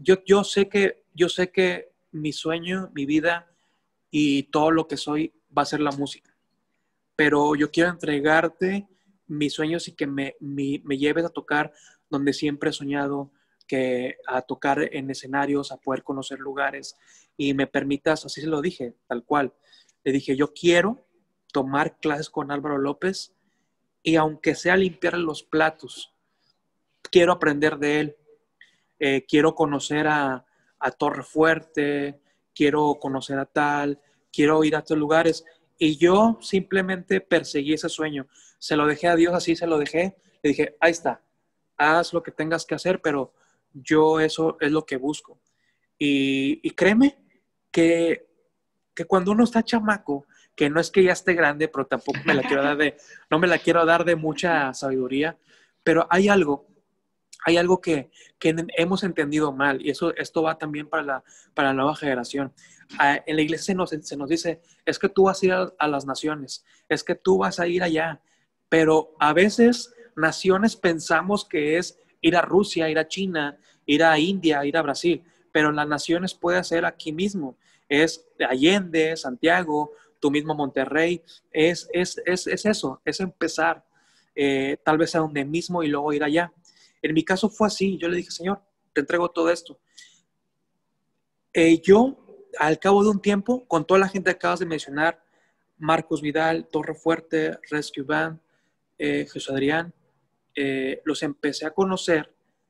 yo sé que mi sueño, mi vida y todo lo que soy va a ser la música, pero yo quiero entregarte mis sueños y que me lleves a tocar donde siempre he soñado, que a tocar en escenarios, a poder conocer lugares y me permitas, así se lo dije, tal cual. Le dije, yo quiero tomar clases con Álvaro López y aunque sea limpiar los platos, quiero aprender de él. Quiero conocer a Torre Fuerte, quiero conocer a tal, quiero ir a estos lugares. Y yo simplemente perseguí ese sueño. Se lo dejé a Dios, así se lo dejé. Le dije, ahí está, haz lo que tengas que hacer, pero yo eso es lo que busco. Y créeme que, que cuando uno está chamaco, que no es que ya esté grande, pero tampoco no me la quiero dar de mucha sabiduría, pero hay algo que hemos entendido mal y esto va también para la nueva generación. En la iglesia se nos dice, es que tú vas a ir a las naciones, es que tú vas a ir allá, pero a veces naciones pensamos que es ir a Rusia, ir a China, ir a India, ir a Brasil, pero las naciones puede ser aquí mismo, es Allende, Santiago, tú mismo Monterrey, es eso, es empezar tal vez a donde mismo y luego ir allá. En mi caso fue así, yo le dije, Señor, te entrego todo esto. Yo, al cabo de un tiempo, con toda la gente que acabas de mencionar, Marcos Vidal, Torre Fuerte, Rescue Band, Jesús Adrián, los empecé a conocer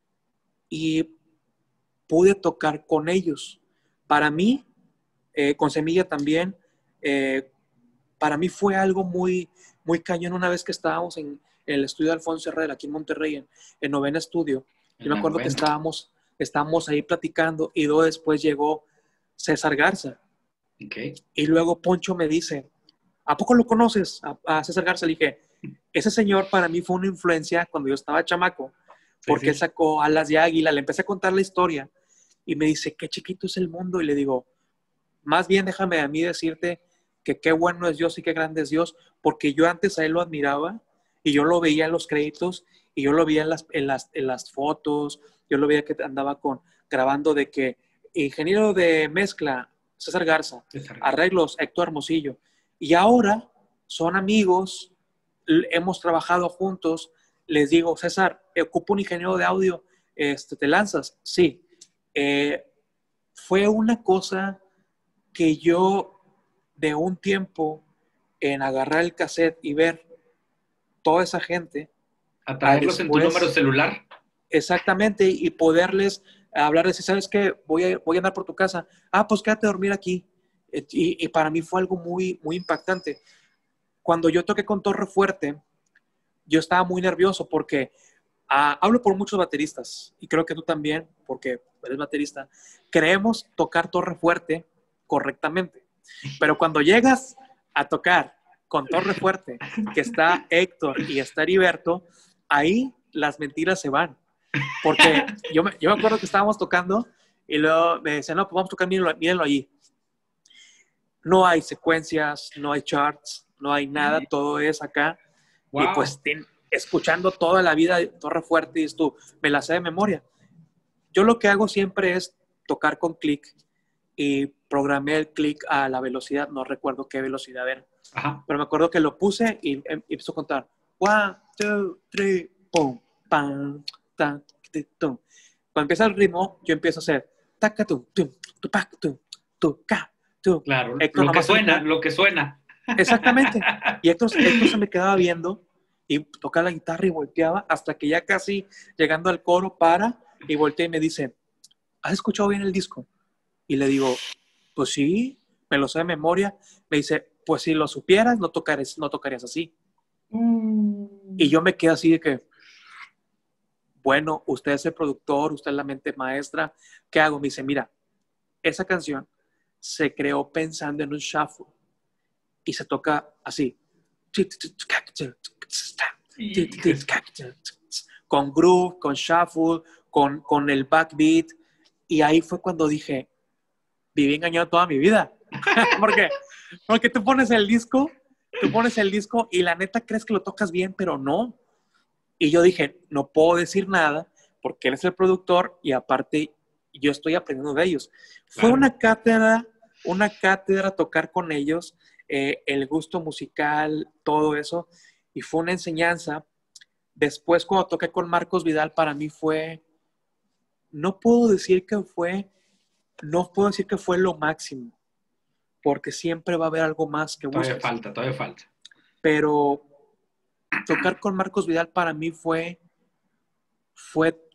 y pude tocar con ellos. Para mí, con Semilla también, eh, para mí fue algo muy, muy cañón una vez que estábamos en el estudio de Alfonso Herrera, aquí en Monterrey, en novena estudio. Yo En me la acuerdo que novena. estábamos ahí platicando y luego después llegó César Garza. Ok. Y luego Poncho me dice, ¿a poco lo conoces? A César Garza. Le dije, ese señor para mí fue una influencia cuando yo estaba chamaco, Sí, porque él sí. sacó Alas de Águila. Le empecé a contar la historia y me dice, qué chiquito es el mundo. Y le digo, más bien déjame a mí decirte que qué bueno es Dios y qué grande es Dios, porque yo antes a él lo admiraba y yo lo veía en los créditos y yo lo veía en las fotos, yo lo veía que andaba grabando de que ingeniero de mezcla, César Garza, Desargar. arreglos, Héctor Hermosillo, y ahora son amigos, hemos trabajado juntos, les digo, César, ocupo un ingeniero de audio, ¿te lanzas? Sí. Fue una cosa que yo de un tiempo en agarrar el cassette y ver toda esa gente a Atraerlos en tu número después celular. exactamente y poderles hablar de si sabes que voy a andar por tu casa, pues quédate a dormir aquí. Y para mí fue algo muy, muy impactante. Cuando yo toqué con Torre Fuerte, yo estaba muy nervioso porque hablo por muchos bateristas y creo que tú también, porque eres baterista, creemos tocar Torre Fuerte correctamente. Pero cuando llegas a tocar con Torre Fuerte, que está Héctor y está Heriberto, ahí las mentiras se van. Porque yo me acuerdo que estábamos tocando y luego me decían, no, pues vamos a tocar, mírenlo allí. No hay secuencias, no hay charts, no hay nada, todo es acá. Y Wow. pues escuchando toda la vida de Torre Fuerte, y dices tú, me la sé de memoria. Yo lo que hago siempre es tocar con clic y programé el clic a la velocidad, no recuerdo qué velocidad era, Ajá. pero me acuerdo que lo puse y empezó a contar 1, 2, 3, pum, pam, tan, tum. Cuando empieza el ritmo, yo empiezo a hacer taca, tum, tum, tu, pac, tum, tu, ca, 2. Claro, Héctor lo que nomás suena, dijo, lo que suena. exactamente. Y Héctor se me quedaba viendo y tocaba la guitarra y volteaba hasta que ya casi llegando al coro para y voltea y me dice, ¿has escuchado bien el disco? Y le digo, pues sí, me lo sé de memoria. Me dice, pues si lo supieras, no tocarías así. Y yo me quedé así de que, bueno, usted es el productor, usted es la mente maestra, ¿qué hago? Me dice, mira, esa canción se creó pensando en un shuffle y se toca así. Con groove, con shuffle, con el backbeat. Y ahí fue cuando dije, viví engañado toda mi vida. porque, porque tú pones el disco y la neta crees que lo tocas bien, pero no. Y yo dije, no puedo decir nada porque él es el productor y aparte yo estoy aprendiendo de ellos. Fue Claro. una cátedra tocar con ellos, el gusto musical, todo eso, y fue una enseñanza. Después cuando toqué con Marcos Vidal, para mí fue, no puedo decir que fue, no puedo decir que fue lo máximo, porque siempre va a haber algo más que Todavía busques. falta, todavía falta. Pero tocar con Marcos Vidal para mí fue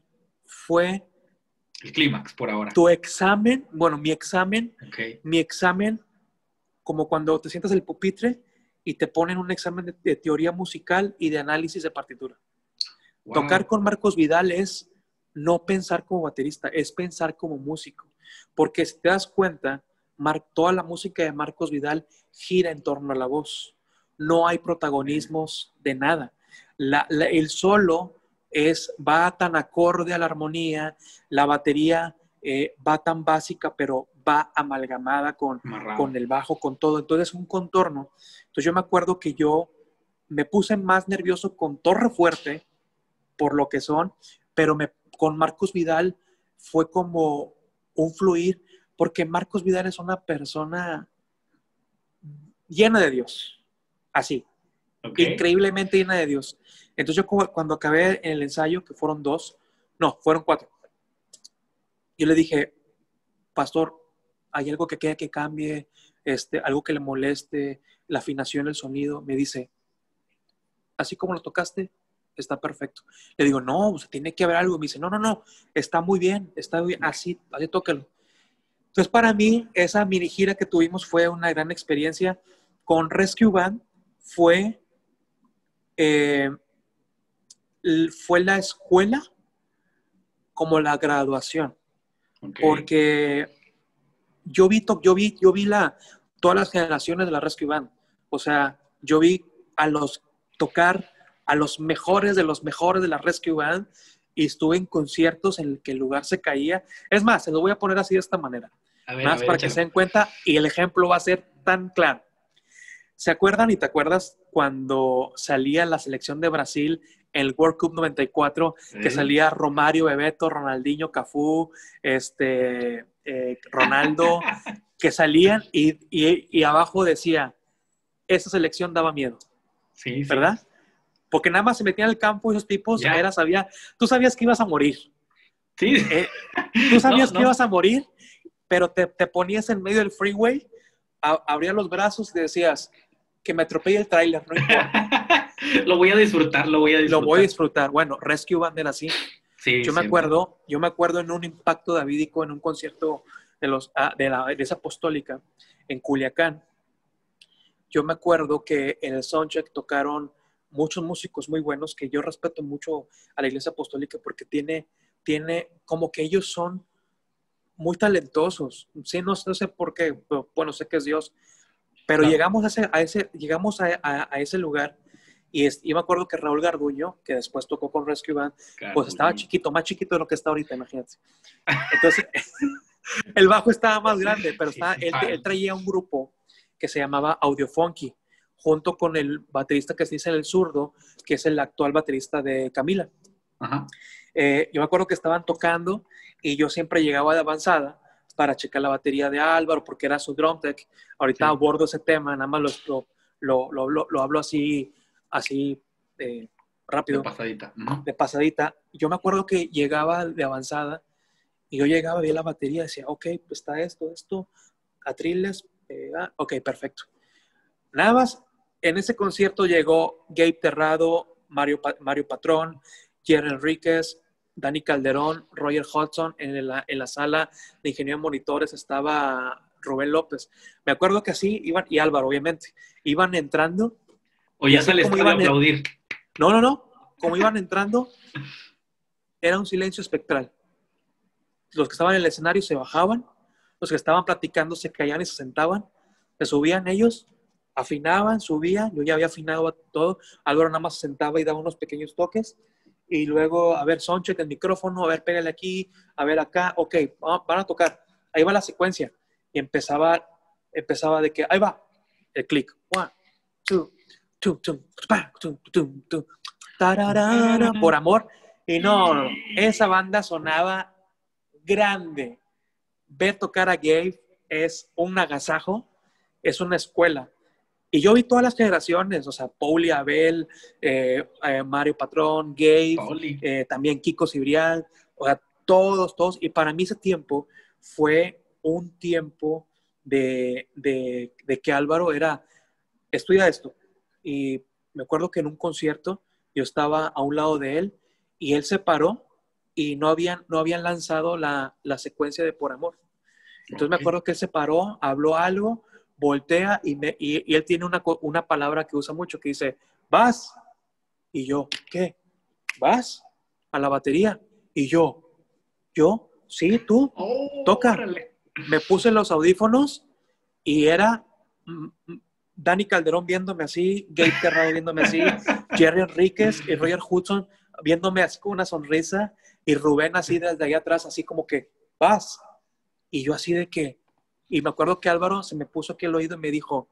El clímax por ahora. tu examen, bueno, Okay. mi examen, como cuando te sientas en el pupitre y te ponen un examen de teoría musical y de análisis de partitura. Wow. Tocar con Marcos Vidal es no pensar como baterista, es pensar como músico. Porque si te das cuenta, toda la música de Marcos Vidal gira en torno a la voz. No hay protagonismos de nada. El solo va tan acorde a la armonía, la batería va tan básica, pero va amalgamada con el bajo, con todo. Entonces es un contorno. Entonces yo me acuerdo que yo me puse más nervioso con Torre Fuerte, por lo que son, pero con Marcos Vidal fue como un fluir, porque Marcos Vidal es una persona llena de Dios, así, increíblemente llena de Dios. Entonces yo cuando acabé el ensayo, que fueron 4, yo le dije, pastor, ¿hay algo que quede que cambie? Algo que le moleste, la afinación, el sonido. Me dice, así como lo tocaste, está perfecto. Le digo, no, tiene que haber algo. Me dice, no, está muy bien, así tóquelo. Entonces, para mí, esa mini gira que tuvimos fue una gran experiencia. Con Rescue Band fue la escuela como la graduación. Porque yo vi todas las generaciones de la Rescue Band. O sea, yo vi tocar a los mejores de la Rescue Band y estuve en conciertos en el que el lugar se caía. Es más, se lo voy a poner así de esta manera. Para que se den cuenta y el ejemplo va a ser tan claro. ¿Se acuerdan y te acuerdas cuando salía la selección de Brasil en el World Cup 94, que salía Romario, Bebeto, Ronaldinho, Cafú, Ronaldo, que salían y abajo decía, esa selección daba miedo? Sí, ¿verdad? Sí. Porque nada más se metían al campo esos tipos, tú sabías que ibas a morir. Sí. Tú sabías que ibas a morir, pero te ponías en medio del freeway, abrías los brazos y te decías, que me atropelle el tráiler, no importa. Lo voy a disfrutar. Lo voy a disfrutar. Bueno, Rescue Band era así. Sí, yo me acuerdo en un Impacto Davídico, en un concierto de esa apostólica en Culiacán. Yo me acuerdo que en el soundcheck tocaron muchos músicos muy buenos, que yo respeto mucho a la Iglesia Apostólica porque tiene como que ellos son muy talentosos. Sí, no sé por qué, pero, bueno, sé que es Dios. Pero claro, llegamos a ese lugar y me acuerdo que Raúl Garduño, que después tocó con Rescue Band, pues estaba chiquito, más chiquito de lo que está ahorita, imagínate. Entonces, el bajo estaba más grande, pero él traía un grupo que se llamaba Audio Funky, junto con el baterista que se dice El Zurdo, que es el actual baterista de Camila. Ajá. Yo me acuerdo que estaban tocando y yo siempre llegaba de avanzada para checar la batería de Álvaro, porque era su drum tech. Ahorita abordo ese tema, nada más lo hablo así rápido. De pasadita. Yo me acuerdo que llegaba de avanzada y yo llegaba, veía la batería y decía, ok, pues está esto, atriles, Ok, perfecto. Nada más, en ese concierto llegó Gabe Terrado, Mario Patrón, Jerry Enríquez, Dani Calderón, Roger Hodgson. En la sala de ingeniero de monitores estaba Rubén López. Me acuerdo que así iban, y Álvaro, obviamente, iban entrando. O ya se les puede aplaudir. No. Como iban entrando, era un silencio espectral. Los que estaban en el escenario se bajaban, los que estaban platicando se caían y se sentaban, se subían ellos, afinaban, subían, yo ya había afinado todo, Álvaro nada más se sentaba y daba unos pequeños toques, y luego, a ver, soundcheck el micrófono, a ver, pégale aquí, a ver acá, ok, van a tocar, ahí va la secuencia, y empezaba de que, ahí va, el clic, 1, 2, 2, tararara, por amor, y no, esa banda sonaba grande. Ver tocar a Gabe es un agasajo, es una escuela. Y yo vi todas las generaciones, o sea, Pauli, Abel, Mario Patrón, Gabe, también Kiko Cibrián, o sea, todos. Y para mí ese tiempo fue un tiempo de que Álvaro estudia esto. Y me acuerdo que en un concierto yo estaba a un lado de él y él se paró y no habían lanzado la secuencia de Por Amor. Entonces me acuerdo que él se paró, habló algo, voltea y él tiene una palabra que usa mucho que dice, ¿vas? Y yo, ¿qué? ¿Vas? A la batería. Y yo, sí, tú, toca. Órale. Me puse los audífonos y era Dani Calderón viéndome así, Gabe Terrado viéndome así, Jerry Enríquez y Roger Hodgson viéndome así con una sonrisa y Rubén así desde allá atrás, así como que, ¿vas? Y yo así de que, y me acuerdo que Álvaro se me puso aquí el oído y me dijo,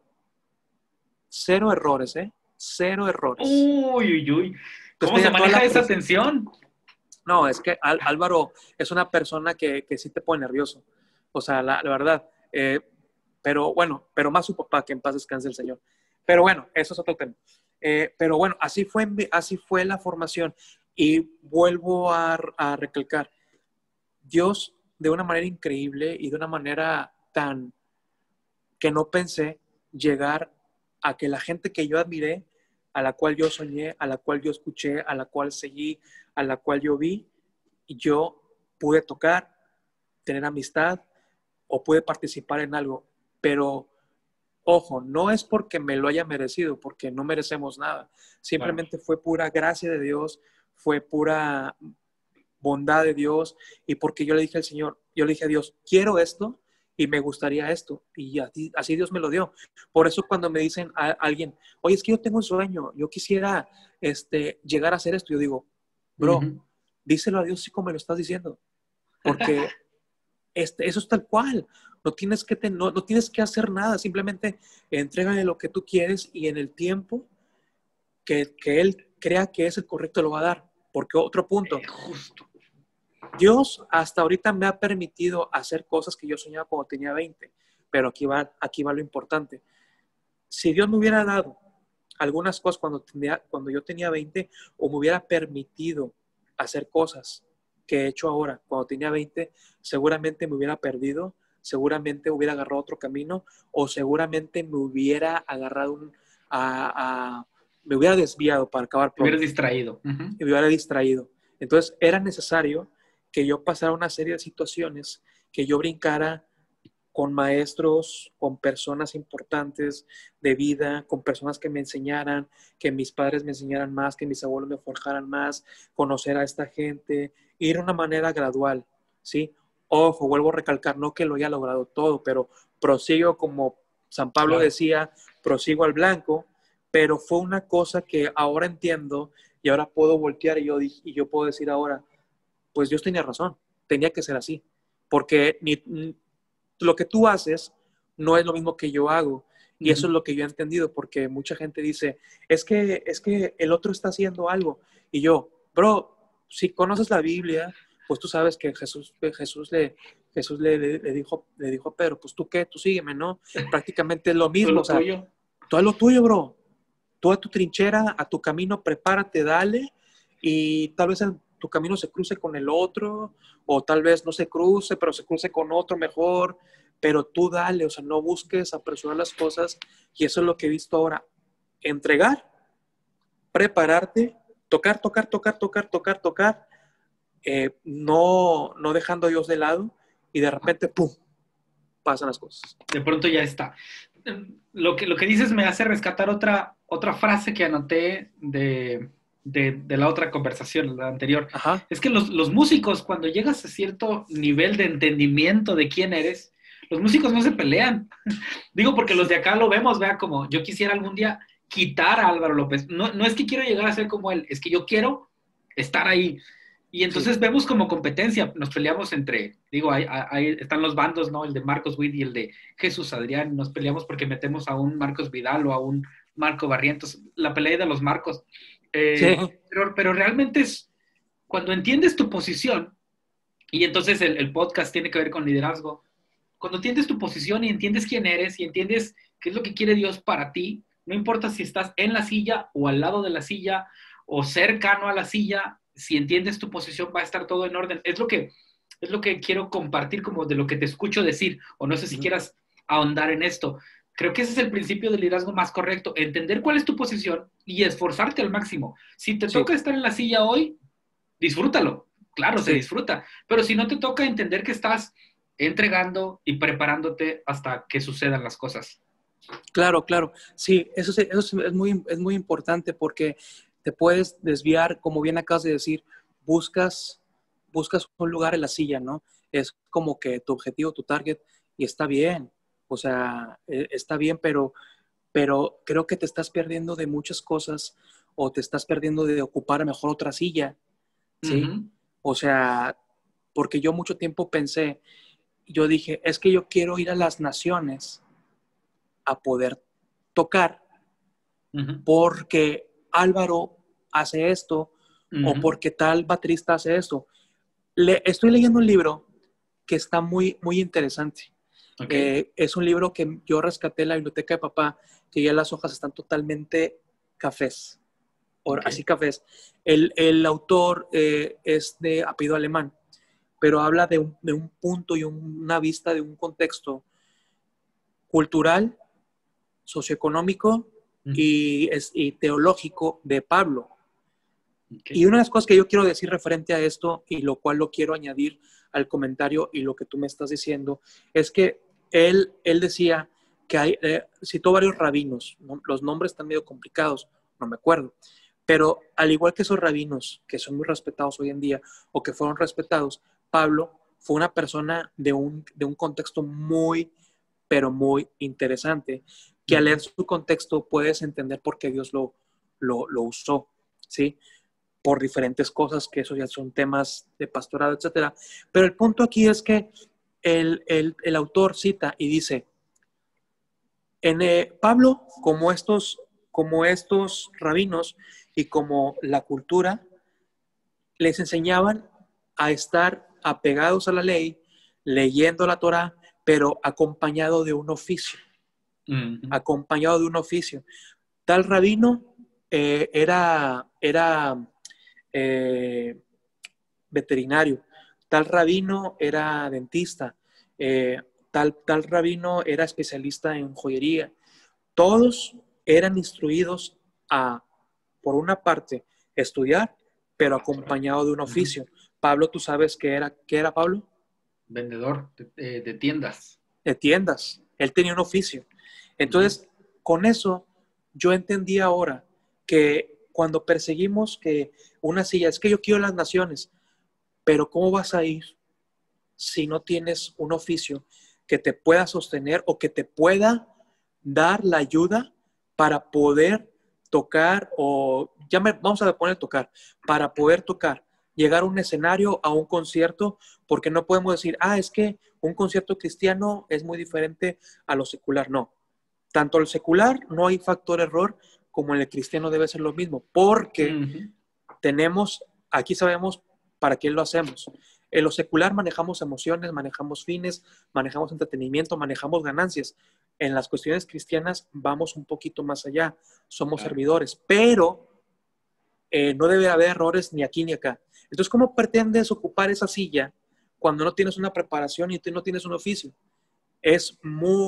0 errores, 0 errores. Uy. ¿Cómo se maneja esa tensión? No, es que Álvaro es una persona que sí te pone nervioso. O sea, la verdad. Pero bueno, pero más su papá, que en paz descanse el Señor. Pero bueno, eso es otro tema. Pero bueno, así fue la formación. Y vuelvo a recalcar, Dios, de una manera increíble y de una manera tan que no pensé llegar a que la gente que yo admiré, a la cual yo soñé, a la cual yo escuché, a la cual seguí, a la cual yo vi, y yo pude tocar, tener amistad o pude participar en algo. Pero, ojo, no es porque me lo haya merecido, porque no merecemos nada. Simplemente fue pura gracia de Dios, fue pura bondad de Dios, y porque yo le dije al Señor, yo le dije a Dios, quiero esto y me gustaría esto, y así Dios me lo dio. Por eso cuando me dicen a alguien, oye, es que yo tengo un sueño, yo quisiera llegar a hacer esto, yo digo, bro, díselo a Dios así como me lo estás diciendo, porque eso es tal cual. No tienes que hacer nada, simplemente entrégale lo que tú quieres y en el tiempo que Él crea que es el correcto lo va a dar. Porque otro punto, Dios hasta ahorita me ha permitido hacer cosas que yo soñaba cuando tenía 20, pero aquí va lo importante. Si Dios me hubiera dado algunas cosas cuando yo tenía 20 o me hubiera permitido hacer cosas que he hecho ahora cuando tenía 20, seguramente me hubiera perdido, seguramente hubiera agarrado otro camino o seguramente me hubiera agarrado me hubiera desviado para acabar pronto. Me hubiera distraído. Me hubiera distraído. Entonces era necesario que yo pasara una serie de situaciones, que yo brincara con maestros, con personas importantes de vida, con personas que me enseñaran, que mis padres me enseñaran más, que mis abuelos me forjaran más, conocer a esta gente, ir de una manera gradual, ¿sí? Ojo, vuelvo a recalcar, no que lo haya logrado todo, pero prosigo como San Pablo decía, prosigo al blanco, pero fue una cosa que ahora entiendo y ahora puedo voltear y yo puedo decir ahora, pues Dios tenía razón, tenía que ser así, porque lo que tú haces no es lo mismo que yo hago. Y eso es lo que yo he entendido, porque mucha gente dice, es que el otro está haciendo algo. Y yo, bro, si conoces la Biblia, pues tú sabes que Jesús le dijo a Pedro, pues tú qué, tú sígueme, ¿no? Prácticamente es lo mismo. O sea, tú haz lo tuyo, bro. Tú a tu trinchera, a tu camino, prepárate, dale. Y tal vez tu camino se cruce con el otro, o tal vez no se cruce, pero se cruce con otro mejor. pero tú dale, o sea, no busques apresurar las cosas, y eso es lo que he visto ahora. Entregar, prepararte, tocar, no dejando a Dios de lado, y de repente, ¡pum!, pasan las cosas. De pronto ya está. Lo que dices me hace rescatar otra frase que anoté de la otra conversación, la anterior. Ajá. Es que los músicos, cuando llegas a cierto nivel de entendimiento de quién eres, los músicos no se pelean. Digo, porque los de acá lo vemos, vea, como yo quisiera algún día quitar a Álvaro López. No es que quiero llegar a ser como él, es que yo quiero estar ahí. Y entonces vemos como competencia, nos peleamos entre, digo, ahí están los bandos, ¿no? El de Marcos Witt y el de Jesús Adrián, nos peleamos porque metemos a un Marcos Vidal o a un Marco Barrientos, la pelea de los Marcos. Sí. Pero realmente es cuando entiendes tu posición, y entonces el podcast tiene que ver con liderazgo, cuando entiendes tu posición y entiendes quién eres y entiendes qué es lo que quiere Dios para ti, no importa si estás en la silla o al lado de la silla o cercano a la silla, si entiendes tu posición va a estar todo en orden. Es lo que quiero compartir como de lo que te escucho decir, o no sé si quieras ahondar en esto. Creo que ese es el principio del liderazgo más correcto, entender cuál es tu posición y esforzarte al máximo. Si te toca estar en la silla hoy, disfrútalo, claro, se disfruta, pero si no te toca, entender que estás entregando y preparándote hasta que sucedan las cosas. Claro. Sí, eso es muy importante, porque te puedes desviar, como bien acabas de decir, buscas un lugar en la silla, ¿no? Es como que tu objetivo, tu target, y está bien, o sea, está bien, pero creo que te estás perdiendo de muchas cosas, o te estás perdiendo de ocupar a mejor otra silla, ¿sí? Uh-huh. O sea, porque yo mucho tiempo pensé, yo dije, es que yo quiero ir a las naciones a poder tocar, uh-huh, porque Álvaro hace esto, uh-huh, o porque tal baterista hace esto. Estoy leyendo un libro que está muy, muy interesante. Okay. Es un libro que yo rescaté en la biblioteca de papá, que ya las hojas están totalmente cafés, okay, así cafés. El autor es de apellido alemán, pero habla de un punto y una vista de un contexto cultural, socioeconómico, uh-huh, y teológico de Pablo. Okay. Y una de las cosas que yo quiero decir referente a esto, y lo cual lo quiero añadir al comentario y lo que tú me estás diciendo, es que él decía que citó varios rabinos, ¿no? Los nombres están medio complicados, no me acuerdo, pero al igual que esos rabinos, que son muy respetados hoy en día, o que fueron respetados, Pablo fue una persona de un contexto muy, pero muy interesante, que al leer su contexto puedes entender por qué Dios lo usó, ¿sí? Por diferentes cosas, que eso ya son temas de pastorado, etcétera. Pero el punto aquí es que el autor cita y dice, Pablo, como estos rabinos y como la cultura, les enseñaban a estar apegados a la ley, leyendo la Torá, pero acompañado de un oficio. Uh-huh. Acompañado de un oficio. Tal rabino era veterinario, tal rabino era dentista, tal rabino era especialista en joyería. Todos eran instruidos a, por una parte, estudiar, pero acompañado de un oficio. Uh-huh. Pablo, ¿tú sabes qué era Pablo? Vendedor de tiendas. De tiendas. Él tenía un oficio. Entonces, uh-huh, con eso, yo entendí ahora que cuando perseguimos que una silla, es que yo quiero las naciones, pero ¿cómo vas a ir si no tienes un oficio que te pueda sostener o que te pueda dar la ayuda para poder tocar, o vamos a poner tocar, para poder tocar, llegar a un escenario, a un concierto, porque no podemos decir, es que un concierto cristiano es muy diferente a lo secular? No. Tanto el secular no hay factor error, como en el cristiano debe ser lo mismo, porque uh-huh, aquí sabemos para qué lo hacemos. En lo secular manejamos emociones, manejamos fines, manejamos entretenimiento, manejamos ganancias. En las cuestiones cristianas vamos un poquito más allá, somos servidores, pero no debe haber errores ni aquí ni acá. Entonces, ¿cómo pretendes ocupar esa silla cuando no tienes una preparación y no tienes un oficio? es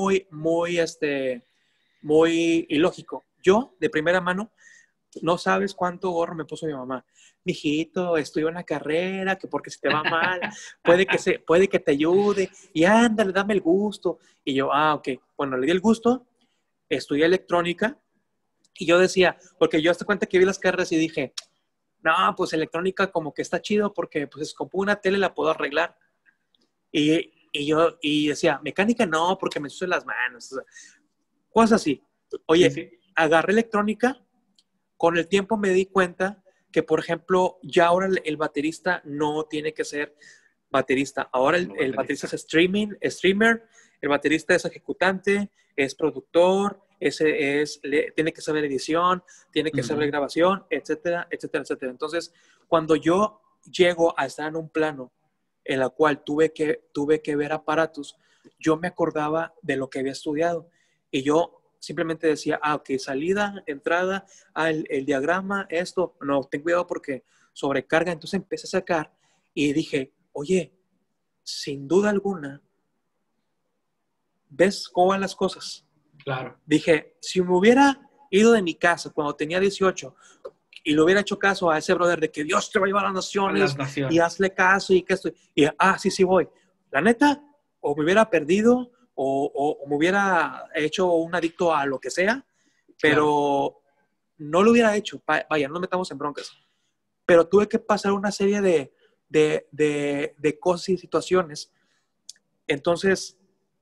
muy ilógico. Yo, de primera mano, no sabes cuánto gorro me puso mi mamá. Mijito, estudia una carrera, que porque si te va mal, puede que te ayude, y ándale, dame el gusto. Y yo, ok, bueno, le di el gusto, estudié electrónica, y yo decía, porque yo hasta cuenta que vi las carreras y dije, no, pues electrónica como que está chido, porque pues es como una tele, la puedo arreglar. Y decía, mecánica no, porque me ensucio las manos. O sea, cosas así. Oye, Sí. agarré electrónica, con el tiempo me di cuenta que, por ejemplo, ya ahora el baterista no tiene que ser baterista. Ahora el baterista es streamer, el baterista es ejecutante, es productor, tiene que saber edición, tiene que saber grabación, etcétera, etcétera, etcétera. Entonces, cuando yo llego a estar en un plano en la cual tuve que ver aparatos, yo me acordaba de lo que había estudiado y yo simplemente decía, ok, salida, entrada, el diagrama, esto, no, ten cuidado porque sobrecarga. Entonces empecé a sacar y dije, oye, sin duda alguna, ¿ves cómo van las cosas? Claro. Dije, si me hubiera ido de mi casa cuando tenía 18 y le hubiera hecho caso a ese brother de que Dios te va a llevar a las naciones y hazle caso y que esto, y sí voy. La neta, o me hubiera perdido o me hubiera hecho un adicto a lo que sea, pero no lo hubiera hecho. Vaya, no nos metamos en broncas. Pero tuve que pasar una serie de cosas y situaciones. Entonces,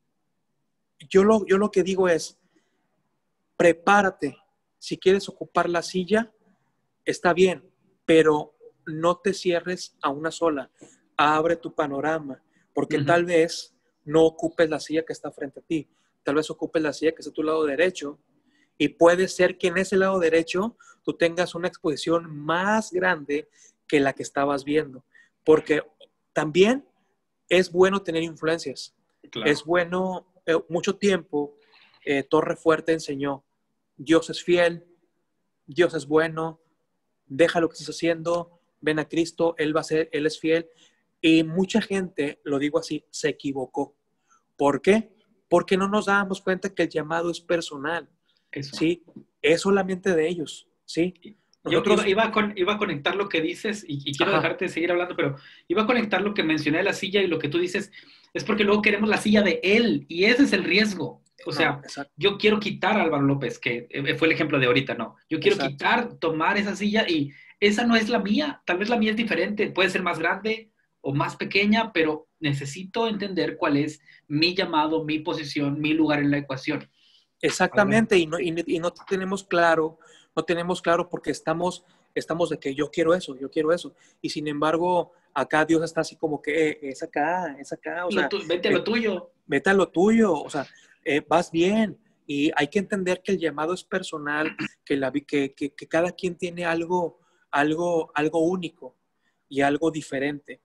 yo lo que digo es, prepárate. Si quieres ocupar la silla, está bien, pero no te cierres a una sola. Abre tu panorama, porque tal vez no ocupes la silla que está frente a ti. Tal vez ocupes la silla que está a tu lado derecho y puede ser que en ese lado derecho tú tengas una exposición más grande que la que estabas viendo. Porque también es bueno tener influencias. Claro. Es bueno, mucho tiempo, Torre Fuerte enseñó, Dios es fiel, Dios es bueno, deja lo que estás haciendo, ven a Cristo, Él es fiel. Y mucha gente, lo digo así, se equivocó. ¿Por qué? Porque no nos dábamos cuenta que el llamado es personal. Eso. ¿Sí? Es solamente de ellos. ¿Sí? Nosotros... Yo iba a conectar lo que dices y quiero dejarte seguir hablando, pero iba a conectar lo que mencioné de la silla y lo que tú dices, es porque luego queremos la silla de él y ese es el riesgo. O sea, yo quiero quitar a Álvaro López, que fue el ejemplo de ahorita, ¿no? Yo quiero tomar esa silla y esa no es la mía. Tal vez la mía es diferente, puede ser más grande o más pequeña, pero necesito entender cuál es mi llamado, mi posición, mi lugar en la ecuación. Exactamente, y no tenemos claro porque estamos de que yo quiero eso. Y sin embargo, acá Dios está así como que es acá. O sea, vete a lo tuyo. Vete a lo tuyo, o sea, vas bien. Y hay que entender que el llamado es personal, que cada quien tiene algo único y algo diferente.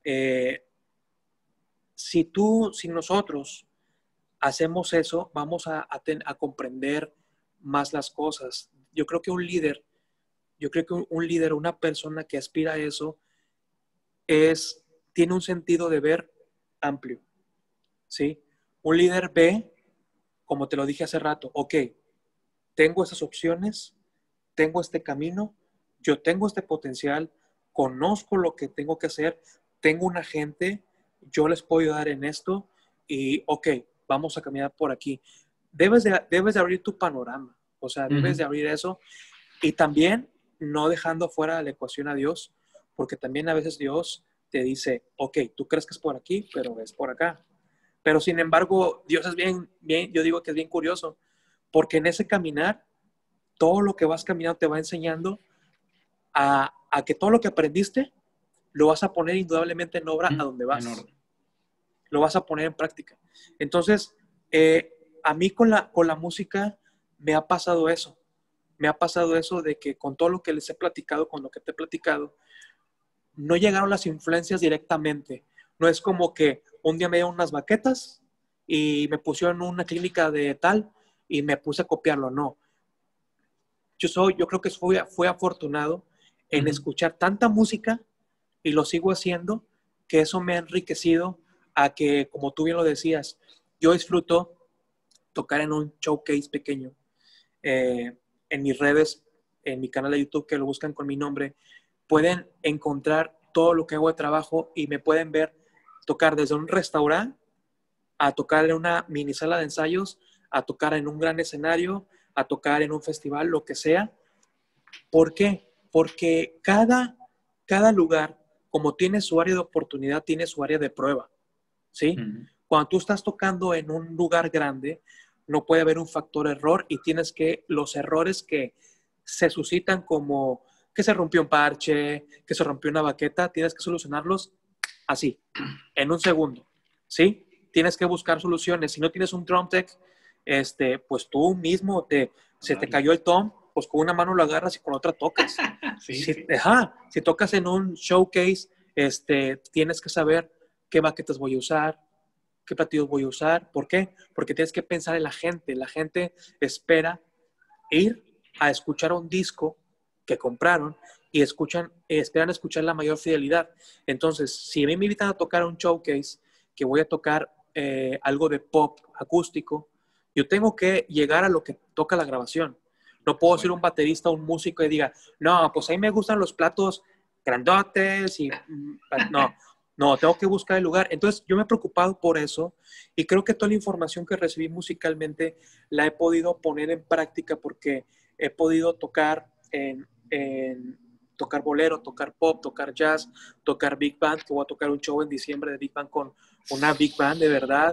Si nosotros hacemos eso, vamos a comprender más las cosas. Yo creo que un líder, una persona que aspira a eso, tiene un sentido de ver amplio, ¿sí? Un líder ve, como te lo dije hace rato, ok, tengo esas opciones, tengo este camino, yo tengo este potencial, conozco lo que tengo que hacer, tengo una gente, yo les puedo ayudar en esto y ok, vamos a caminar por aquí. Debes de abrir tu panorama, o sea, debes de abrir eso y también no dejando fuera de la ecuación a Dios, porque también a veces Dios te dice, ok, tú crees que es por aquí, pero es por acá. Pero sin embargo, Dios es bien, yo digo que es bien curioso, porque en ese caminar, todo lo que vas caminando te va enseñando a que todo lo que aprendiste lo vas a poner indudablemente en obra a donde vas. Lo vas a poner en práctica. Entonces, a mí con la música me ha pasado eso. Me ha pasado eso de que con todo lo que les he platicado, con lo que te he platicado, no llegaron las influencias directamente. No es como que un día me dieron unas baquetas y me pusieron en una clínica de tal y me puse a copiarlo. No. Yo creo que fui afortunado en escuchar tanta música y lo sigo haciendo, que eso me ha enriquecido a que, como tú bien lo decías, yo disfruto tocar en un showcase pequeño. En mis redes, en mi canal de YouTube, que lo buscan con mi nombre, pueden encontrar todo lo que hago de trabajo y me pueden ver tocar desde un restaurante a tocar en una mini sala de ensayos, a tocar en un gran escenario, a tocar en un festival, lo que sea. ¿Por qué? Porque cada lugar, como tiene su área de oportunidad, tiene su área de prueba, ¿sí? Cuando tú estás tocando en un lugar grande, no puede haber un factor error y tienes que, los errores que se suscitan como que se rompió un parche, que se rompió una baqueta, tienes que solucionarlos así, en un segundo, ¿sí? Tienes que buscar soluciones. Si no tienes un drum tech, pues tú mismo se te cayó el tom, pues con una mano lo agarras y con otra tocas. Si tocas en un showcase, tienes que saber qué baquetas voy a usar, qué platillos voy a usar. ¿Por qué? Porque tienes que pensar en la gente. La gente espera ir a escuchar un disco que compraron y esperan escuchar la mayor fidelidad. Entonces, si a mí me invitan a tocar un showcase, que voy a tocar algo de pop acústico, yo tengo que llegar a lo que toca la grabación. No puedo ser un baterista o un músico y diga, no, pues a mí me gustan los platos grandotes y no, tengo que buscar el lugar. Entonces, yo me he preocupado por eso y creo que toda la información que recibí musicalmente la he podido poner en práctica porque he podido tocar tocar bolero, tocar pop, tocar jazz, tocar big band, que voy a tocar un show en diciembre de big band con una big band de verdad.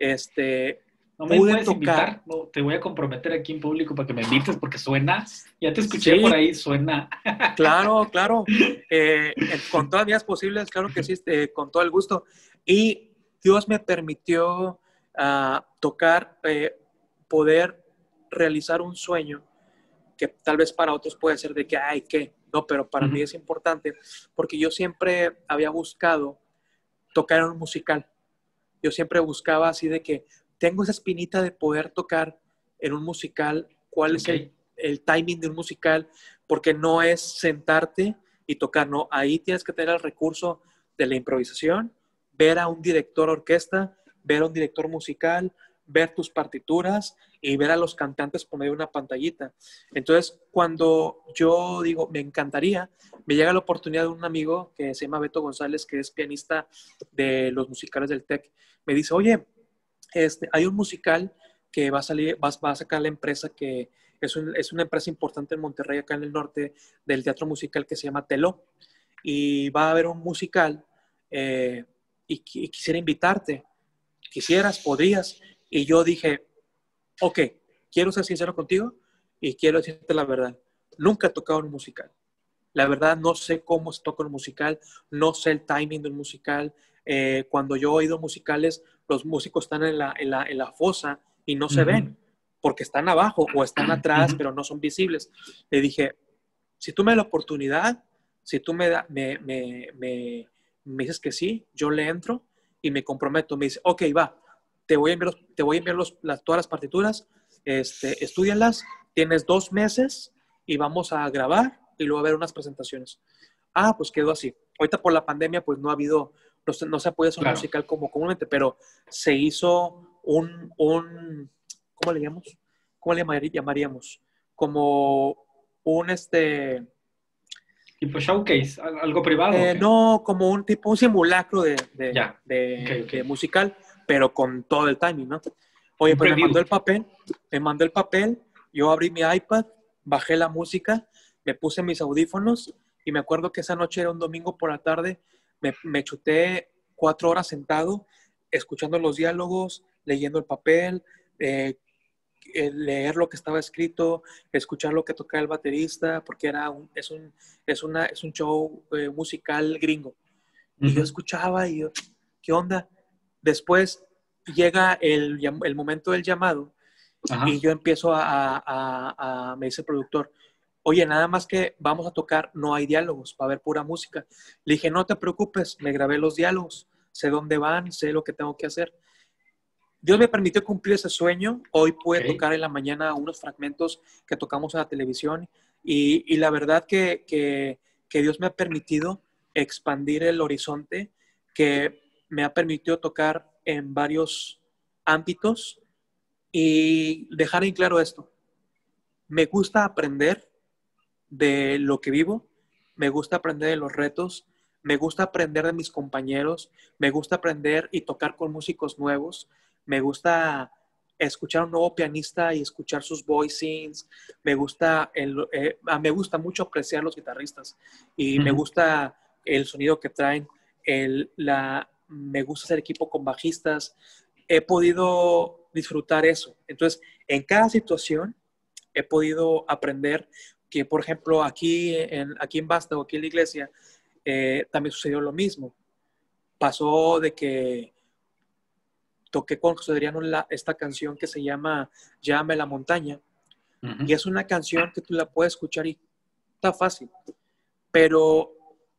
No me puedes invitar, no, te voy a comprometer aquí en público para que me invites porque suena, ya te escuché por ahí, suena. Claro. Con todas las vías posibles, claro que sí, con todo el gusto. Y Dios me permitió tocar, poder realizar un sueño que tal vez para otros puede ser de que, ay, ¿qué? No, pero para mí es importante porque yo siempre había buscado tocar en un musical. Yo siempre buscaba así de que tengo esa espinita de poder tocar en un musical, cuál es el timing de un musical, porque no es sentarte y tocar, no, ahí tienes que tener el recurso de la improvisación, ver a un director orquesta, ver a un director musical, ver tus partituras y ver a los cantantes por medio de una pantallita. Entonces, cuando yo digo, me encantaría, me llega la oportunidad de un amigo que se llama Beto González, que es pianista de los musicales del TEC. Me dice, oye, hay un musical que va a salir, va a sacar la empresa que es una empresa importante en Monterrey, acá en el norte, del teatro musical que se llama Teló. Y va a haber un musical y quisiera invitarte. Quisieras, podrías. Y yo dije, ok, quiero ser sincero contigo y quiero decirte la verdad. Nunca he tocado un musical. La verdad, no sé cómo se toca un musical, no sé el timing de un musical. Cuando yo he oído musicales, los músicos están en la fosa y no se ven porque están abajo o están atrás, pero no son visibles. Le dije, si tú me das la oportunidad, si tú me dices que sí, yo le entro y me comprometo. Me dice, ok, va, te voy a enviar todas las partituras, estúdialas, tienes 2 meses y vamos a grabar y luego a ver unas presentaciones. Pues quedó así. Ahorita por la pandemia, pues no ha habido, no se puede hacer un musical como comúnmente, pero se hizo ¿cómo le llamamos? ¿Cómo le llamaríamos? Como un tipo showcase, algo privado. No, como un simulacro de musical, pero con todo el timing, ¿no? Oye, pues me mandó el papel, yo abrí mi iPad, bajé la música, me puse mis audífonos y me acuerdo que esa noche era un domingo por la tarde, me chuté 4 horas sentado, escuchando los diálogos, leyendo el papel, leer lo que estaba escrito, escuchar lo que tocaba el baterista, porque es un show musical gringo. Y yo escuchaba y yo, ¿qué onda? Después llega el momento del llamado y yo empiezo me dice el productor, oye, nada más que vamos a tocar, no hay diálogos, va a haber pura música. Le dije, no te preocupes, me grabé los diálogos, sé dónde van, sé lo que tengo que hacer. Dios me permitió cumplir ese sueño. Hoy pude tocar en la mañana unos fragmentos que tocamos en la televisión y la verdad que Dios me ha permitido expandir el horizonte, que me ha permitido tocar en varios ámbitos y dejar en claro esto. Me gusta aprender de lo que vivo, me gusta aprender de los retos, me gusta aprender de mis compañeros, me gusta aprender y tocar con músicos nuevos, me gusta escuchar a un nuevo pianista y escuchar sus voicings, me gusta mucho apreciar los guitarristas y me gusta el sonido que traen, me gusta hacer equipo con bajistas, he podido disfrutar eso. Entonces, en cada situación he podido aprender que, por ejemplo, aquí en Vástago, aquí en la iglesia, también sucedió lo mismo. Pasó de que toqué con José Adriano esta canción que se llama Llámame la montaña, y es una canción que tú la puedes escuchar y está fácil, pero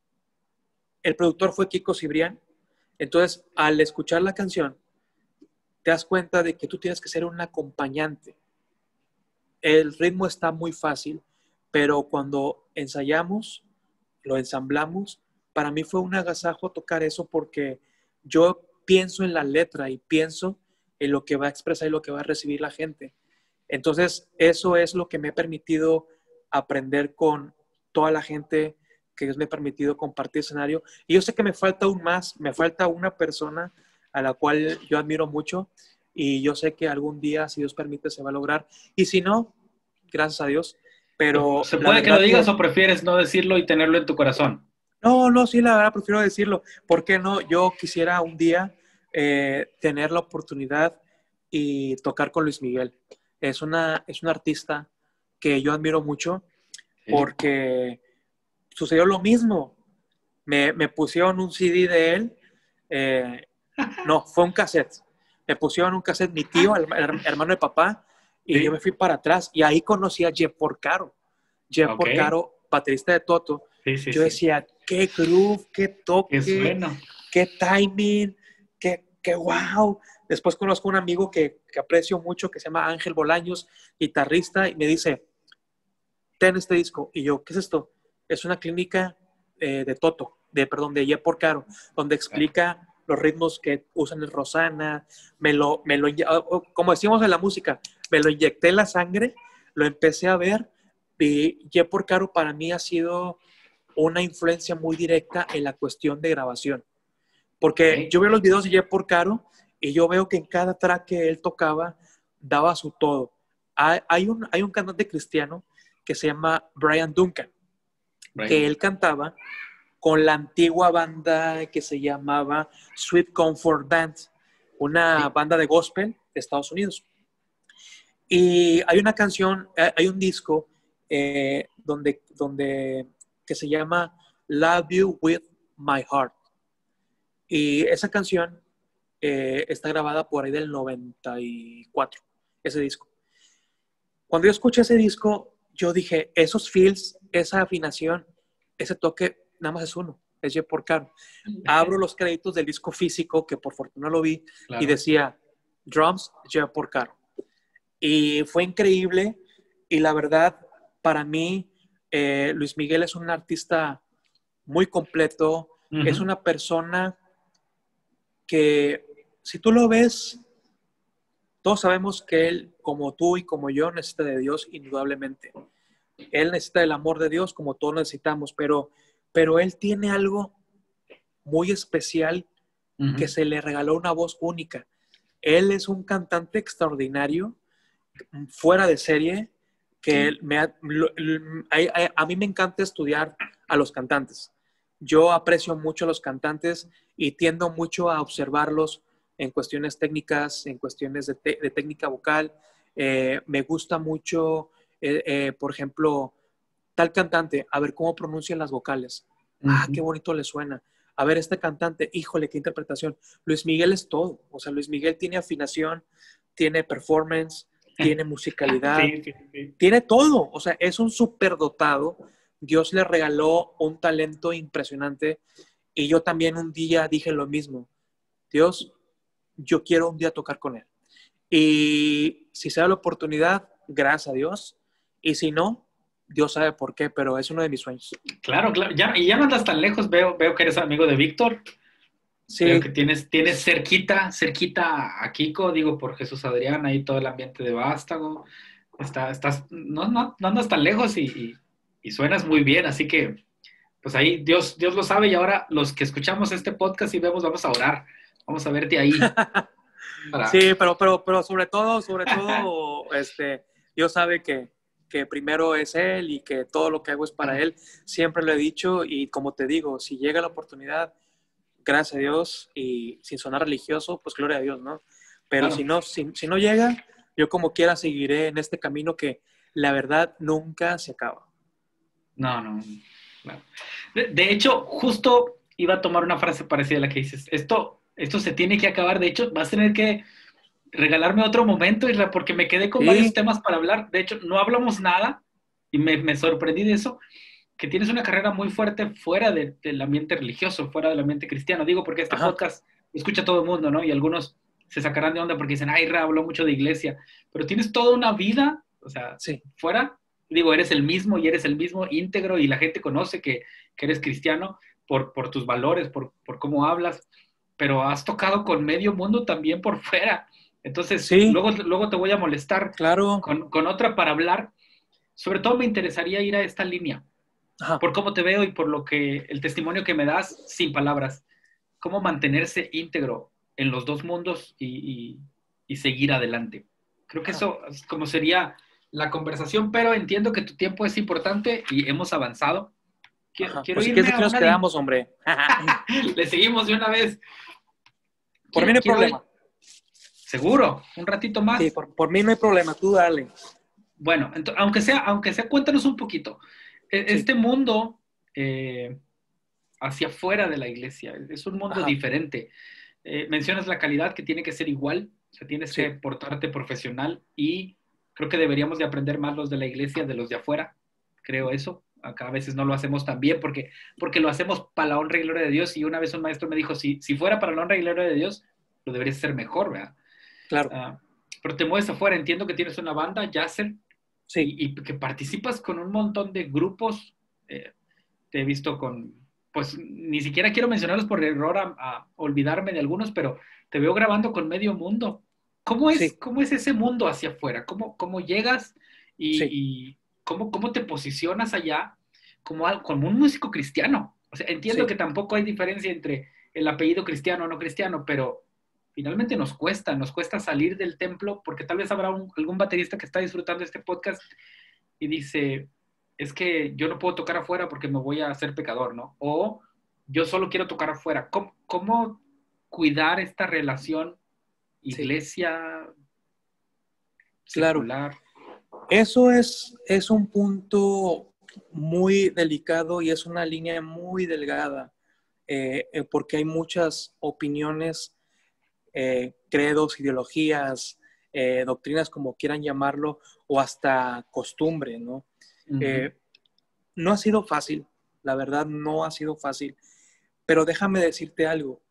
el productor fue Kiko Cibrián. Entonces, al escuchar la canción, te das cuenta de que tú tienes que ser un acompañante. El ritmo está muy fácil, pero cuando ensayamos, lo ensamblamos, para mí fue un agasajo tocar eso porque yo pienso en la letra y pienso en lo que va a expresar y lo que va a recibir la gente. Entonces, eso es lo que me ha permitido aprender con toda la gente que Dios me ha permitido compartir escenario. Y yo sé que me falta aún más, me falta una persona a la cual yo admiro mucho y yo sé que algún día, si Dios permite, se va a lograr. Y si no, gracias a Dios. Pero ¿se puede que lo digas o prefieres no decirlo y tenerlo en tu corazón? No, sí, la verdad prefiero decirlo. ¿Por qué no? Yo quisiera un día tener la oportunidad y tocar con Luis Miguel. Es un artista que yo admiro mucho porque sucedió lo mismo. Me pusieron un CD de él. No, fue un cassette. Me pusieron un cassette mi tío, el hermano de papá, y yo me fui para atrás. Y ahí conocí a Jeff Porcaro. Jeff Porcaro, baterista de Toto. Yo decía, qué groove, qué toque, qué timing, qué wow. Después conozco a un amigo que aprecio mucho, que se llama Ángel Bolaños, guitarrista, y me dice, ten este disco. Y yo, ¿qué es esto? Es una clínica de Toto, de Jeff Porcaro, donde explica los ritmos que usan en Rosana. Como decimos en la música, me lo inyecté en la sangre, lo empecé a ver, y Jeff Porcaro para mí ha sido una influencia muy directa en la cuestión de grabación. Porque yo veo los videos de Jeff Porcaro y yo veo que en cada track que él tocaba daba su todo. Hay un cantante cristiano que se llama Brian Duncan, que él cantaba con la antigua banda que se llamaba Sweet Comfort Band, una banda de gospel de Estados Unidos. Y hay una canción, hay un disco que se llama Love You With My Heart. Y esa canción está grabada por ahí del 94, ese disco. Cuando yo escuché ese disco, yo dije, esos feels, esa afinación, ese toque, nada más es uno, es Jeff Porcaro. Abro los créditos del disco físico, que por fortuna lo vi, y decía, drums, Jeff Porcaro. Y fue increíble, y la verdad, para mí, Luis Miguel es un artista muy completo, es una persona que, si tú lo ves, todos sabemos que él, como tú y como yo, necesita de Dios indudablemente. Él necesita del amor de Dios como todos necesitamos, pero él tiene algo muy especial que se le regaló una voz única. Él es un cantante extraordinario, fuera de serie, que a mí me encanta estudiar a los cantantes. Yo aprecio mucho a los cantantes y tiendo mucho a observarlos en cuestiones técnicas, en cuestiones de técnica vocal. Me gusta mucho, por ejemplo, tal cantante, a ver cómo pronuncian las vocales. Qué bonito le suena. A ver, este cantante, híjole, qué interpretación. Luis Miguel es todo. O sea, Luis Miguel tiene afinación, tiene performance, tiene musicalidad, tiene todo. O sea, es un superdotado. Dios le regaló un talento impresionante. Y yo también un día dije lo mismo. Dios, yo quiero un día tocar con él. Y si se da la oportunidad, gracias a Dios. Y si no, Dios sabe por qué, pero es uno de mis sueños. Claro. Y ya no andas tan lejos. Veo que eres amigo de Víctor. Veo Sí, que tienes cerquita a Kiko, digo, por Jesús Adrián, ahí todo el ambiente de Vástago. No andas tan lejos y suenas muy bien, así que pues ahí Dios lo sabe y ahora los que escuchamos este podcast y vemos, vamos a orar, vamos a verte ahí para... sí, pero sobre todo, Dios sabe que primero es Él y que todo lo que hago es para Él. Siempre lo he dicho y como te digo, si llega la oportunidad, gracias a Dios y sin sonar religioso, pues gloria a Dios, ¿no? Pero Claro, si no llega, yo como quiera seguiré en este camino que la verdad nunca se acaba. no. Claro. De hecho, justo iba a tomar una frase parecida a la que dices, esto se tiene que acabar, de hecho, vas a tener que regalarme otro momento, Isra, porque me quedé con varios Sí, temas para hablar. De hecho, no hablamos nada y me sorprendí de eso, que tienes una carrera muy fuerte fuera del ambiente religioso, fuera del ambiente cristiano. Digo, porque este ajá, podcast lo escucha todo el mundo, ¿no? Y algunos se sacarán de onda porque dicen, ay, Isra, habló mucho de iglesia, pero tienes toda una vida, o sea, sí, fuera. Digo, eres el mismo y eres el mismo íntegro y la gente conoce que eres cristiano por tus valores, por cómo hablas, pero has tocado con medio mundo también por fuera. Entonces, sí, luego te voy a molestar claro, con otra para hablar. Sobre todo me interesaría ir a esta línea, ajá, por cómo te veo y por lo que el testimonio que me das sin palabras. Cómo mantenerse íntegro en los dos mundos y seguir adelante. Creo que ajá, eso es como sería la conversación, pero entiendo que tu tiempo es importante y hemos avanzado. ajá. Quiero Pues si quieres irme aquí a nos una... quedamos, hombre. Le seguimos de una vez. Por mí no hay Quiero ir... problema. Seguro, un ratito Sí, más. por mí no hay problema, tú dale. Bueno, aunque sea, cuéntanos un poquito. Sí, Este mundo hacia afuera de la iglesia es un mundo ajá, diferente. Mencionas la calidad que tiene que ser igual, o sea, tienes que sí, portarte profesional y creo que deberíamos de aprender más los de la iglesia de los de afuera. Creo eso. Acá a veces no lo hacemos tan bien porque lo hacemos para la honra y gloria de Dios y una vez un maestro me dijo, si fuera para la honra y gloria de Dios, lo deberías hacer mejor, ¿verdad? claro, Uh, pero te mueves afuera, entiendo que tienes una banda, Yasser, sí, y que participas con un montón de grupos. Te he visto pues ni siquiera quiero mencionarlos por error a olvidarme de algunos, pero te veo grabando con medio mundo. sí, Cómo es ese mundo hacia afuera? ¿Cómo llegas sí, y cómo te posicionas allá como un músico cristiano? O sea, entiendo sí, que tampoco hay diferencia entre el apellido cristiano o no cristiano, pero finalmente nos cuesta salir del templo, porque tal vez habrá algún baterista que está disfrutando este podcast y dice, es que yo no puedo tocar afuera porque me voy a hacer pecador, ¿no? O yo solo quiero tocar afuera. ¿Cómo cuidar esta relación sí, iglesia claro. secular? Eso es un punto muy delicado y es una línea muy delgada, porque hay muchas opiniones, credos, ideologías, doctrinas, como quieran llamarlo, o hasta costumbre, ¿no? Uh-huh. Eh, no ha sido fácil, la verdad no ha sido fácil, pero déjame decirte algo,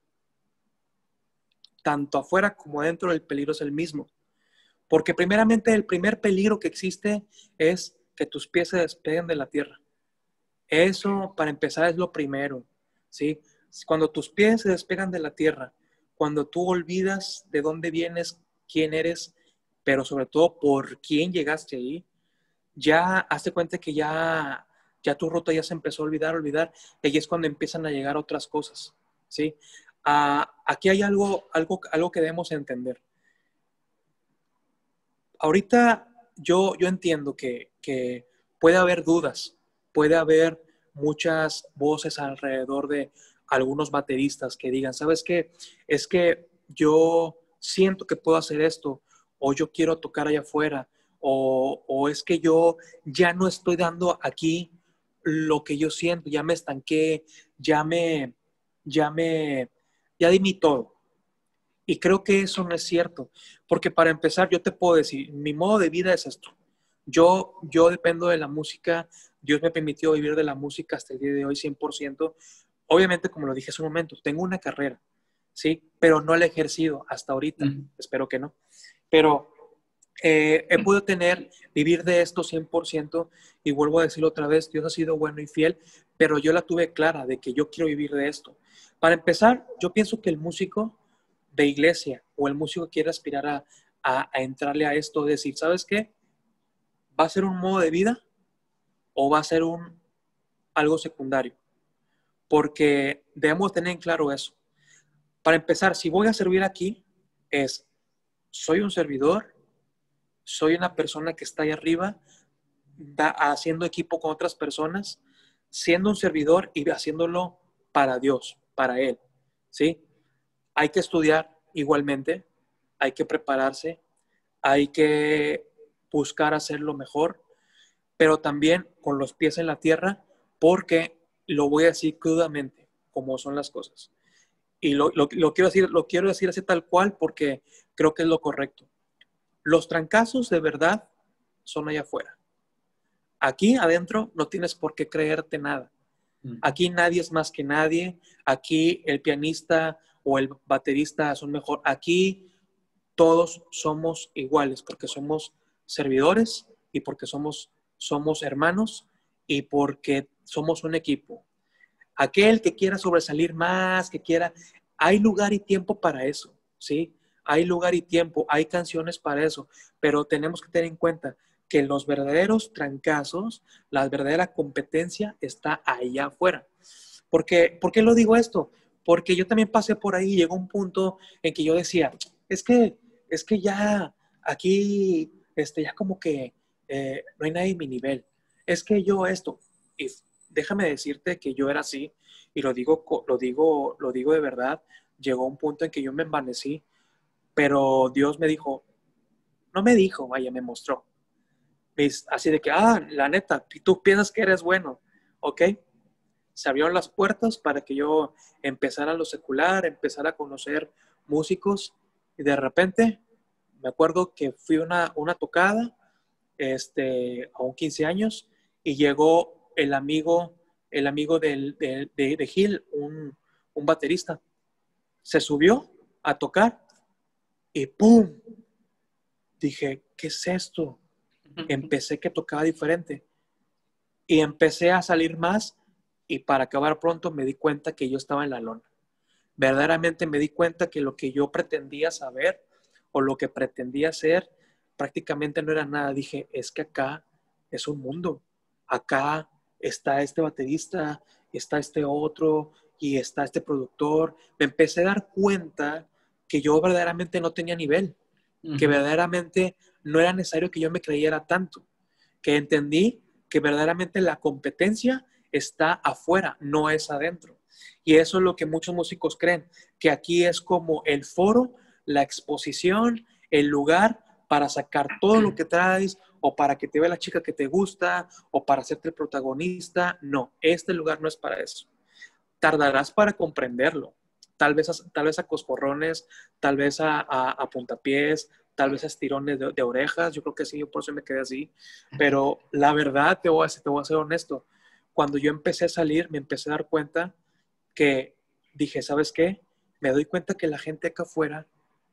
tanto afuera como adentro el peligro es el mismo, porque primeramente el primer peligro que existe es que tus pies se despeguen de la tierra. Eso, para empezar, es lo primero, ¿sí? Cuando tus pies se despegan de la tierra, cuando tú olvidas de dónde vienes, quién eres, pero sobre todo por quién llegaste ahí, ya hazte cuenta que ya tu ruta ya se empezó a olvidar, y ahí es cuando empiezan a llegar otras cosas, ¿sí? Aquí hay algo que debemos entender. Ahorita yo entiendo que puede haber dudas, puede haber muchas voces alrededor de algunos bateristas que digan, ¿sabes qué? Es que yo siento que puedo hacer esto, o yo quiero tocar allá afuera, o es que yo ya no estoy dando aquí lo que yo siento, ya me estanqué, ya me, ya me, ya di mi todo. Y creo que eso no es cierto, porque para empezar yo te puedo decir, mi modo de vida es esto. Yo dependo de la música, Dios me permitió vivir de la música hasta el día de hoy 100%. Obviamente, como lo dije hace un momento, tengo una carrera, ¿sí? Pero no la he ejercido hasta ahorita, Uh-huh. espero que no. Pero He podido vivir de esto 100% y vuelvo a decirlo otra vez, Dios ha sido bueno y fiel, pero yo la tuve clara de que yo quiero vivir de esto. Para empezar, yo pienso que el músico de iglesia o el músico que quiere aspirar a entrarle a esto, decir, ¿sabes qué? ¿Va a ser un modo de vida o va a ser algo secundario? Porque debemos tener en claro eso. Para empezar, si voy a servir aquí, soy un servidor, soy una persona que está ahí arriba, haciendo equipo con otras personas, siendo un servidor y haciéndolo para Dios, para Él, ¿sí? Hay que estudiar igualmente, hay que prepararse, hay que buscar hacerlo mejor, pero también con los pies en la tierra, porque lo voy a decir crudamente, como son las cosas. Y lo quiero decir así tal cual porque creo que es lo correcto. Los trancazos de verdad son allá afuera. Aquí adentro no tienes por qué creerte nada. Aquí nadie es más que nadie. Aquí el pianista o el baterista son mejor. Aquí todos somos iguales porque somos servidores y porque somos hermanos y porque somos un equipo. Aquel que quiera sobresalir más, hay lugar y tiempo para eso, ¿sí? Hay lugar y tiempo, hay canciones para eso, pero tenemos que tener en cuenta que los verdaderos trancazos, la verdadera competencia está allá afuera. ¿Por qué lo digo esto? Porque yo también pasé por ahí y llegó un punto en que yo decía, es que ya aquí, ya como que no hay nadie en mi nivel. Es que yo esto, y déjame decirte que yo era así, y lo digo de verdad, llegó un punto en que yo me envanecí, pero Dios me dijo, no me dijo, vaya, me mostró. Así de que, la neta, tú piensas que eres bueno, ¿ok? Se abrieron las puertas para que yo empezara lo secular, empezara a conocer músicos, y de repente me acuerdo que fui a una tocada a un 15 años y llegó el amigo de Gil, un baterista. Se subió a tocar y ¡pum! Dije, ¿qué es esto? Empecé que tocaba diferente y empecé a salir más y para acabar pronto me di cuenta que yo estaba en la lona. Verdaderamente me di cuenta que lo que yo pretendía saber o lo que pretendía hacer prácticamente no era nada. Dije, es que acá es un mundo. Acá está este baterista, está este otro y está este productor. Me empecé a dar cuenta que yo verdaderamente no tenía nivel, que verdaderamente no era necesario que yo me creyera tanto, que entendí que verdaderamente la competencia está afuera, no es adentro. Y eso es lo que muchos músicos creen, que aquí es como el foro, la exposición, el lugar para sacar todo lo que traes o para que te vea la chica que te gusta o para hacerte el protagonista. No, este lugar no es para eso. Tardarás para comprenderlo. Tal vez a coscorrones, tal vez a puntapiés, tal vez a estirones de orejas. Yo creo que sí, yo por eso me quedé así. Pero la verdad, te voy a ser honesto. Cuando yo empecé a salir, me empecé a dar cuenta que dije, ¿sabes qué? Me doy cuenta que la gente acá afuera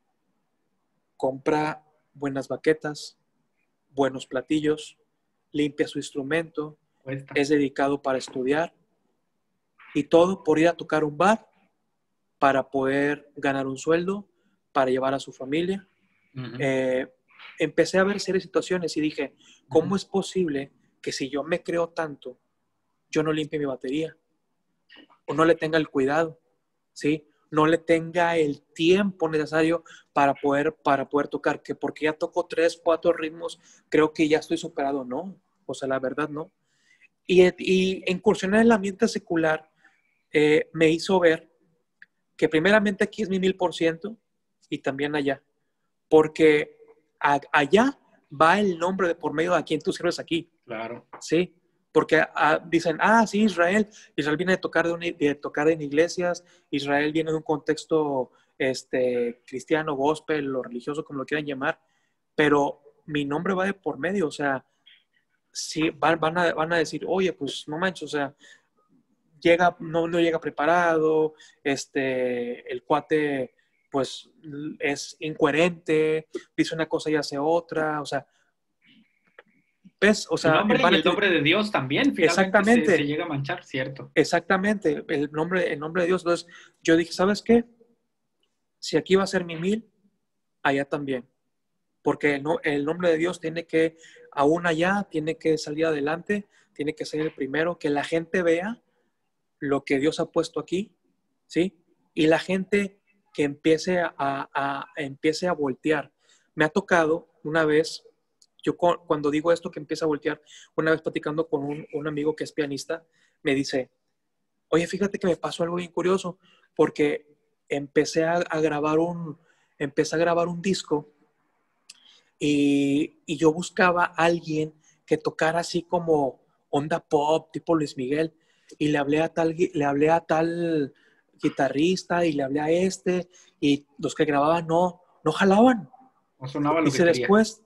compra buenas baquetas, buenos platillos, limpia su instrumento, es dedicado para estudiar y todo por ir a tocar un bar para poder ganar un sueldo, para llevar a su familia. Empecé a ver serias situaciones y dije, ¿cómo es posible que si yo me creo tanto, yo no limpie mi batería? O no le tenga el cuidado, ¿sí? No le tenga el tiempo necesario para poder tocar, que porque ya toco 3, 4 ritmos, creo que ya estoy superado. No, o sea, la verdad no. Y incursionar en el ambiente secular me hizo ver que primeramente aquí es mi 1000% y también allá, porque allá va el nombre de por medio de a quien tú sirves aquí. Claro. Sí, porque dicen, sí, Israel viene de tocar en iglesias, Israel viene de un contexto cristiano, gospel o religioso, como lo quieran llamar, pero mi nombre va de por medio. O sea, sí, van a decir, oye, pues no manches, o sea, no llega preparado, el cuate pues es incoherente, dice una cosa y hace otra, o sea, ¿ves? O sea, y el nombre de Dios también, finalmente exactamente, se llega a manchar, ¿cierto? exactamente, el nombre de Dios. Entonces, yo dije, ¿sabes qué? Si aquí va a ser mi 1000, allá también. Porque el nombre de Dios tiene que, aún allá, tiene que salir adelante, tiene que ser el primero, que la gente vea lo que Dios ha puesto aquí, ¿sí? Y la gente que empiece a voltear. Me ha tocado una vez, cuando digo esto que empieza a voltear, una vez platicando con un amigo que es pianista, me dice, oye, fíjate que me pasó algo bien curioso, porque empecé a grabar un disco y yo buscaba a alguien que tocara así como onda pop, tipo Luis Miguel, y le hablé a tal guitarrista y le hablé a este, y los que grababan no jalaban. No sonaba lo que Dice quería.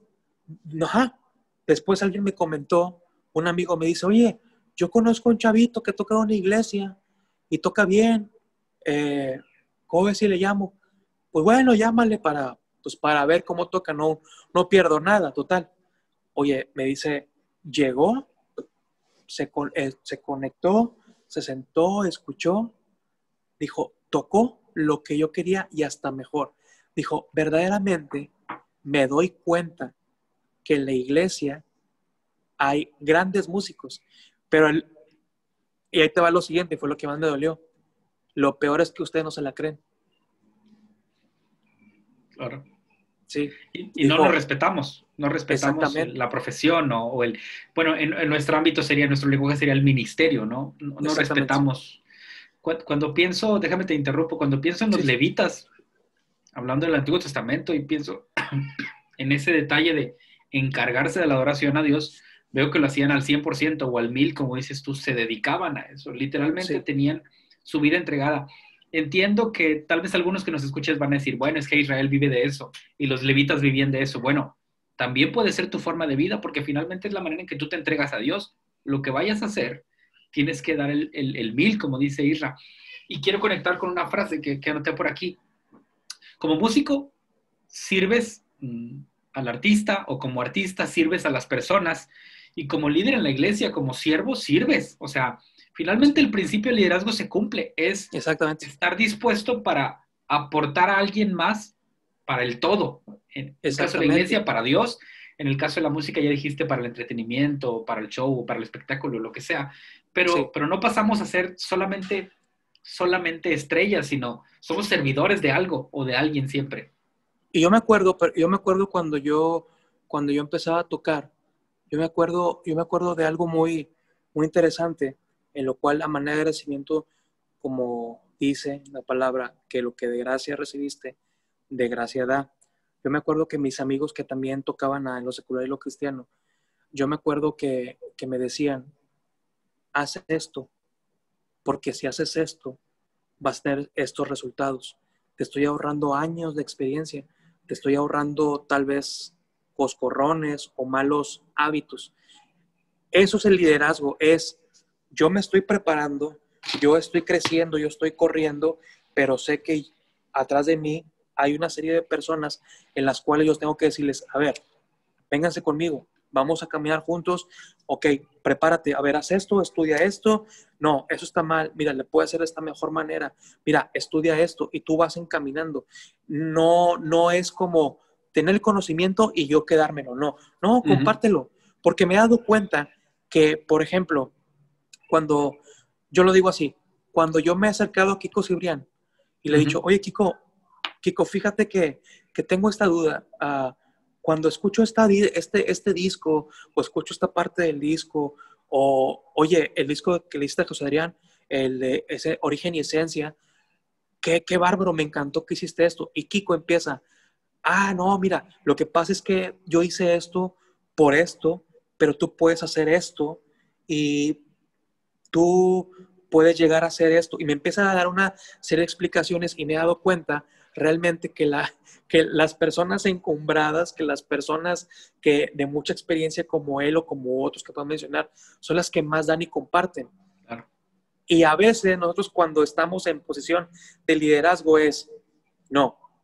después alguien me comentó, un amigo me dice, oye, yo conozco a un chavito que toca en una iglesia y toca bien, ¿cómo ves si le llamo? Pues bueno, llámale para ver cómo toca, no pierdo nada, total. Oye, me dice, llegó, se conectó, se sentó, escuchó, dijo, tocó lo que yo quería y hasta mejor. Dijo, verdaderamente me doy cuenta que en la iglesia hay grandes músicos, pero y ahí te va lo siguiente, fue lo que más me dolió. Lo peor es que ustedes no se la creen. Claro. Sí. Y no nos respetamos, no respetamos la profesión bueno, en nuestro ámbito nuestro lenguaje sería el ministerio, ¿no? No respetamos. Cuando pienso, déjame te interrumpo, cuando pienso en los levitas, hablando del Antiguo Testamento, y pienso en ese detalle de encargarse de la adoración a Dios, veo que lo hacían al 100% o al 1000, como dices tú, se dedicaban a eso, literalmente tenían su vida entregada. Entiendo que tal vez algunos que nos escuches van a decir, bueno, es que Israel vive de eso y los levitas vivían de eso. Bueno, también puede ser tu forma de vida porque finalmente es la manera en que tú te entregas a Dios. Lo que vayas a hacer, tienes que dar el 1000, como dice Isra. Y quiero conectar con una frase que anoté por aquí. Como músico, sirves al artista, o como artista, sirves a las personas. Y como líder en la iglesia, como siervo, sirves. O sea, finalmente el principio del liderazgo se cumple, es estar dispuesto para aportar a alguien más para el todo. En el caso de la iglesia, para Dios. En el caso de la música, ya dijiste, para el entretenimiento, para el show, para el espectáculo, lo que sea. Pero no pasamos a ser solamente estrellas, sino somos servidores de algo o de alguien siempre. Y yo me acuerdo cuando yo empezaba a tocar, yo me acuerdo de algo muy, muy interesante, en lo cual a manera de agradecimiento, como dice la palabra, que lo que de gracia recibiste, de gracia da. Yo me acuerdo que mis amigos que también tocaban en lo secular y lo cristiano, yo me acuerdo que me decían, haz esto, porque si haces esto, vas a tener estos resultados. Te estoy ahorrando años de experiencia, te estoy ahorrando tal vez coscorrones o malos hábitos. Eso es el liderazgo, yo me estoy preparando, yo estoy creciendo, yo estoy corriendo, pero sé que atrás de mí hay una serie de personas en las cuales yo tengo que decirles, a ver, vénganse conmigo, vamos a caminar juntos, ok, prepárate, a ver, haz esto, estudia esto, no, eso está mal, mira, le puedes hacer de esta mejor manera, mira, estudia esto y tú vas encaminando. No es como tener el conocimiento y yo quedármelo, no, compártelo, porque me he dado cuenta que, por ejemplo, cuando, yo lo digo así, cuando yo me he acercado a Kiko Cibrián y le he dicho, oye, Kiko, fíjate que tengo esta duda, cuando escucho este disco, o escucho esta parte del disco, o oye, el disco que le hiciste a José Adrián, el de ese Origen y Esencia, qué bárbaro, me encantó que hiciste esto. Y Kiko empieza, no, mira, lo que pasa es que yo hice esto por esto, pero tú puedes hacer esto y tú puedes llegar a hacer esto. Y me empieza a dar una serie de explicaciones y me he dado cuenta realmente que las personas encumbradas, que las personas que de mucha experiencia como él o como otros que puedo mencionar, son las que más dan y comparten. Claro. Y a veces nosotros cuando estamos en posición de liderazgo no,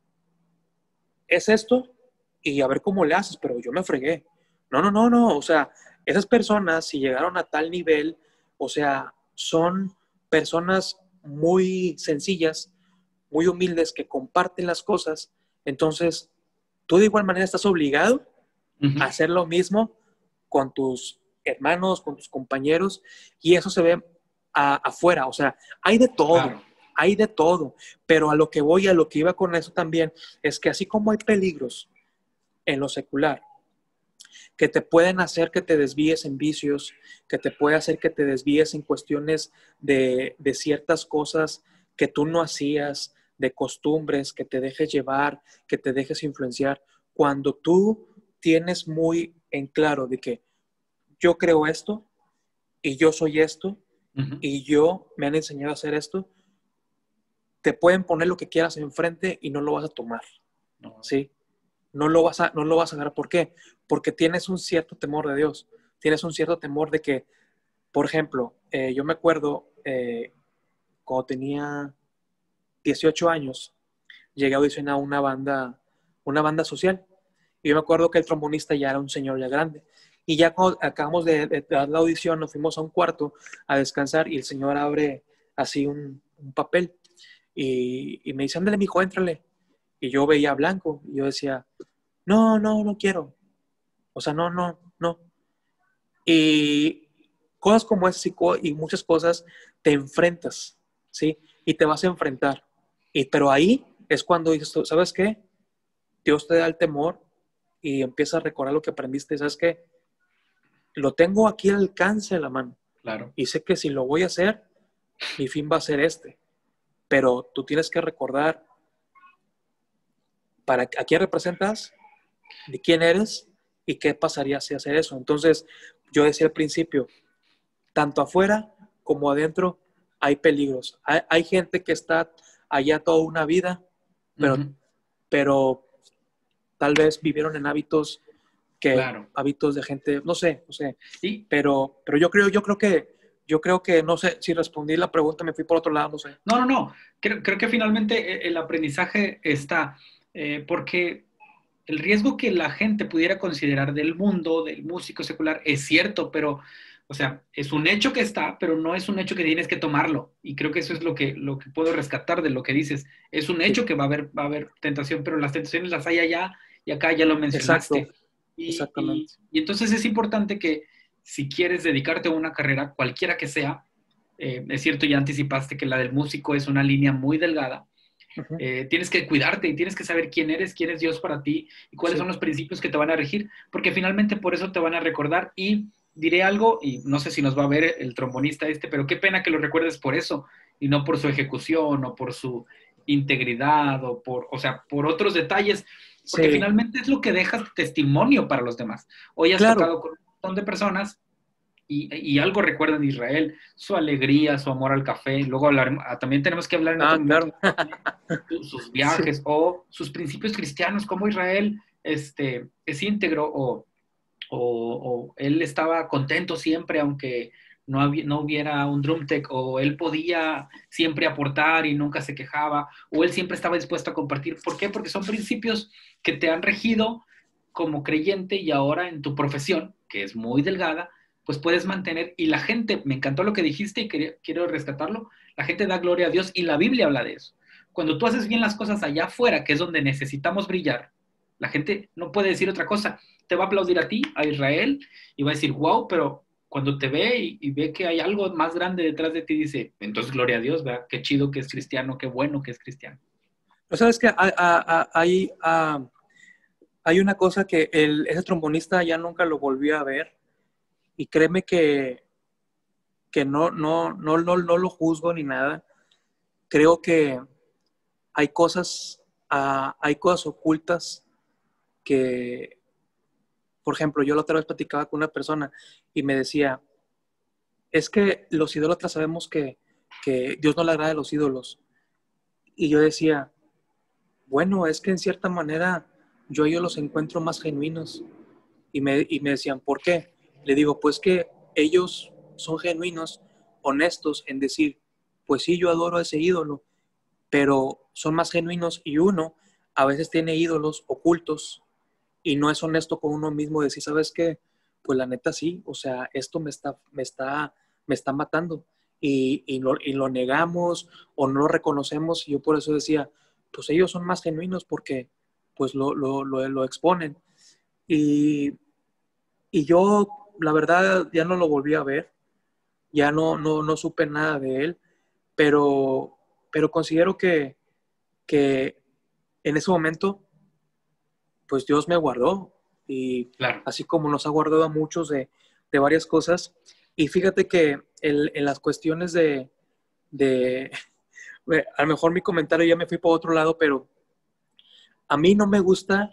es esto y a ver cómo le haces, pero yo me fregué. No, o sea, esas personas, si llegaron a tal nivel, o sea, son personas muy sencillas, muy humildes, que comparten las cosas. Entonces, tú de igual manera estás obligado a hacer lo mismo con tus hermanos, con tus compañeros, y eso se ve afuera. O sea, hay de todo. Claro. Hay de todo, pero a lo que voy, a lo que iba con eso también, es que así como hay peligros en lo secular, que te pueden hacer que te desvíes en vicios, que te puede hacer que te desvíes en cuestiones de ciertas cosas que tú no hacías, de costumbres, que te dejes llevar, que te dejes influenciar. Cuando tú tienes muy en claro de que yo creo esto y yo soy esto y yo me han enseñado a hacer esto, te pueden poner lo que quieras enfrente y no lo vas a tomar, ¿sí? No lo vas a agarrar. ¿Por qué? Porque tienes un cierto temor de Dios. Tienes un cierto temor de que, por ejemplo, yo me acuerdo cuando tenía 18 años, llegué a audicionar a una banda social. Y yo me acuerdo que el trombonista ya era un señor ya grande. Y ya cuando acabamos de dar la audición, nos fuimos a un cuarto a descansar y el señor abre así un papel. Y me dice, ándale, mijo, éntrale. Y yo veía blanco. Y yo decía, no quiero. O sea, no. Y cosas como esas y muchas cosas te enfrentas, ¿sí? Y te vas a enfrentar. Pero ahí es cuando dices, ¿sabes qué? Dios te da el temor y empiezas a recordar lo que aprendiste. ¿Sabes qué? Lo tengo aquí al alcance de la mano. Claro. Y sé que si lo voy a hacer, mi fin va a ser este. Pero tú tienes que recordar a quién representas, de quién eres y qué pasaría si hacer eso. Entonces, yo decía al principio, tanto afuera como adentro hay peligros. Hay gente que está allá toda una vida, pero tal vez vivieron en hábitos hábitos de gente, no sé. Sí. Pero yo creo que, no sé, si respondí la pregunta, me fui por otro lado, no sé. No. Creo que finalmente el aprendizaje está, porque el riesgo que la gente pudiera considerar del mundo, del músico secular, es cierto, pero, o sea, es un hecho que está, pero no es un hecho que tienes que tomarlo. Y creo que eso es lo que puedo rescatar de lo que dices. Es un hecho que va a haber tentación, pero las tentaciones las hay allá y acá ya lo mencionaste. Exacto. Exactamente. Y entonces es importante que si quieres dedicarte a una carrera, cualquiera que sea, es cierto, ya anticipaste que la del músico es una línea muy delgada. Tienes que cuidarte y tienes que saber quién es Dios para ti y cuáles son los principios que te van a regir, porque finalmente por eso te van a recordar. Y diré algo, y no sé si nos va a ver el trombonista pero qué pena que lo recuerdes por eso y no por su ejecución o por su integridad o por otros detalles, porque finalmente es lo que deja testimonio para los demás. Hoy has tocado con un montón de personas y algo recuerdan de Israel, su alegría, su amor al café. Luego también tenemos que hablar en otro momento sus viajes o sus principios cristianos, como Israel es íntegro o él estaba contento siempre aunque no hubiera un drum tech, o él podía siempre aportar y nunca se quejaba, o él siempre estaba dispuesto a compartir. ¿Por qué? Porque son principios que te han regido como creyente y ahora en tu profesión, que es muy delgada, pues puedes mantener. Y la gente, me encantó lo que dijiste y quiero rescatarlo, la gente da gloria a Dios y la Biblia habla de eso. Cuando tú haces bien las cosas allá afuera, que es donde necesitamos brillar, la gente no puede decir otra cosa. Te va a aplaudir a ti, a Israel, y va a decir, wow, pero cuando te ve y ve que hay algo más grande detrás de ti, dice, entonces gloria a Dios, ¿verdad? Qué chido que es cristiano, qué bueno que es cristiano. Pero sabes que hay una cosa que ese trombonista ya nunca lo volví a ver, y créeme que no lo juzgo ni nada. Creo que hay cosas ocultas que, por ejemplo, yo la otra vez platicaba con una persona y me decía, es que los idólatras sabemos que Dios no le agrada a los ídolos. Y yo decía, bueno, es que en cierta manera yo a ellos los encuentro más genuinos. Y me decían, ¿por qué? Le digo, pues que ellos son genuinos, honestos en decir, pues sí, yo adoro a ese ídolo, pero son más genuinos y uno a veces tiene ídolos ocultos y no es honesto con uno mismo decir, ¿sabes qué? Pues la neta sí, o sea, esto me está matando y lo negamos o no lo reconocemos y yo por eso decía, pues ellos son más genuinos porque pues lo exponen. Y, y yo, la verdad, ya no lo volví a ver, ya no supe nada de él, pero considero que en ese momento, pues Dios me guardó y Claro. así como nos ha guardado a muchos de varias cosas. Y fíjate que en las cuestiones de, a lo mejor mi comentario ya me fui por otro lado, pero a mí no me gusta,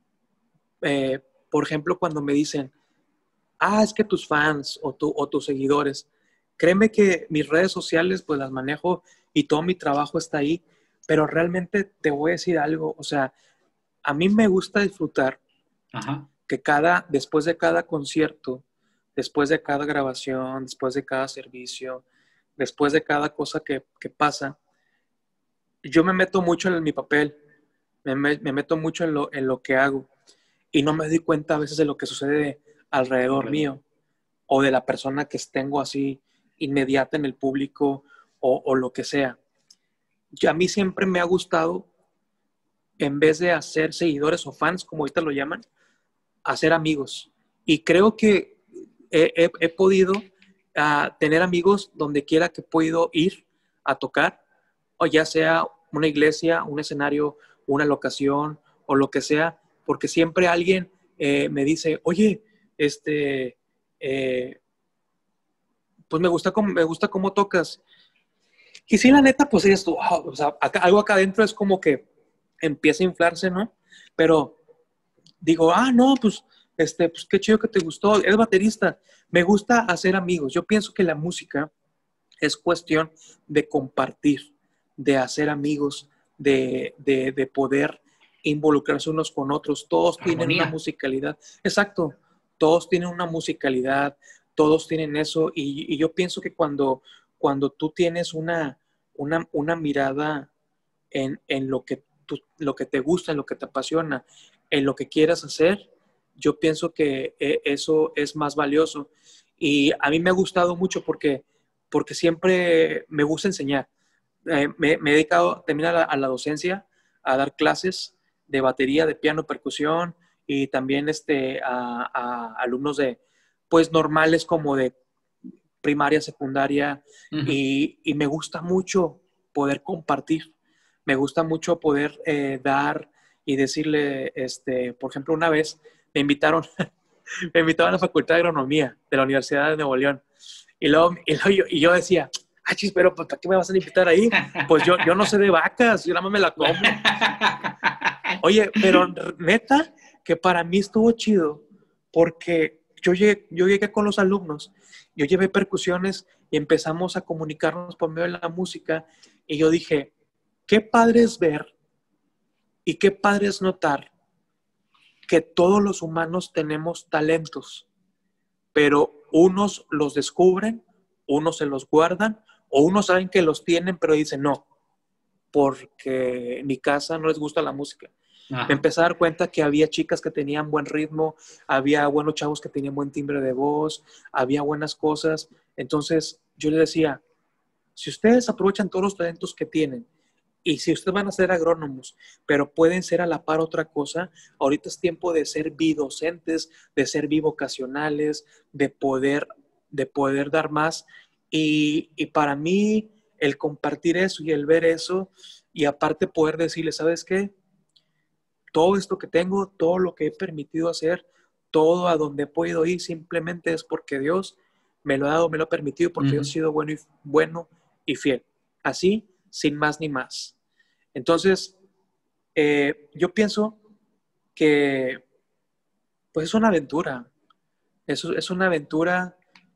por ejemplo, cuando me dicen, es que tus fans o tus seguidores, créeme que mis redes sociales pues las manejo y todo mi trabajo está ahí, pero realmente te voy a decir algo, o sea, a mí me gusta disfrutar Ajá. que después de cada concierto, después de cada grabación, después de cada servicio, después de cada cosa que pasa, yo me meto mucho en mi papel, me meto mucho en lo que hago y no me doy cuenta a veces de lo que sucede alrededor mío o de la persona que tengo así inmediata en el público o lo que sea. A mí siempre me ha gustado, en vez de hacer seguidores o fans, como ahorita lo llaman, hacer amigos. Y creo que he podido tener amigos donde quiera que he podido ir a tocar, o ya sea una iglesia, un escenario, una locación o lo que sea, porque siempre alguien me dice, oye, pues me gusta cómo tocas. Y sí, la neta, pues esto, o sea, algo acá adentro es como que empieza a inflarse, ¿no? Pero digo, no, pues qué chido que te gustó, eres baterista. Me gusta hacer amigos. Yo pienso que la música es cuestión de compartir, de hacer amigos, de poder involucrarse unos con otros. Todos tienen una musicalidad. Exacto, todos tienen una musicalidad, todos tienen eso. Y yo pienso que cuando tú tienes una mirada en lo que te gusta, en lo que te apasiona, en lo que quieras hacer, yo pienso que eso es más valioso. Y a mí me ha gustado mucho porque siempre me gusta enseñar. Me he dedicado también a la docencia, a dar clases de batería, de piano, percusión y también a alumnos pues normales como de primaria, secundaria. Uh-huh. Y me gusta mucho poder compartir. Me gusta mucho poder dar y decirle, por ejemplo, una vez me invitaron a la Facultad de Agronomía de la Universidad de Nuevo León. Y yo decía, chis, pero ¿para qué me vas a invitar ahí? Pues yo no sé de vacas, yo nada más me la como. Oye, pero neta, que para mí estuvo chido, porque yo llegué con los alumnos, yo llevé percusiones y empezamos a comunicarnos por medio de la música, y yo dije, qué padre es ver y qué padre es notar que todos los humanos tenemos talentos, pero unos los descubren, unos se los guardan, o unos saben que los tienen, pero dicen no, porque en mi casa no les gusta la música. Ajá. Me empecé a dar cuenta que había chicas que tenían buen ritmo, había buenos chavos que tenían buen timbre de voz, había buenas cosas. Entonces yo les decía, si ustedes aprovechan todos los talentos que tienen, y si ustedes van a ser agrónomos, pero pueden ser a la par otra cosa, ahorita es tiempo de ser bidocentes, de ser bivocacionales, de poder dar más. Y para mí, el compartir eso y el ver eso, y aparte poder decirles, ¿sabes qué? Todo esto que tengo, todo lo que he permitido hacer, todo a donde he podido ir, simplemente es porque Dios me lo ha dado, me lo ha permitido, porque yo he sido bueno y fiel. Así, sin más ni más. Entonces, yo pienso que pues es una aventura. Es una aventura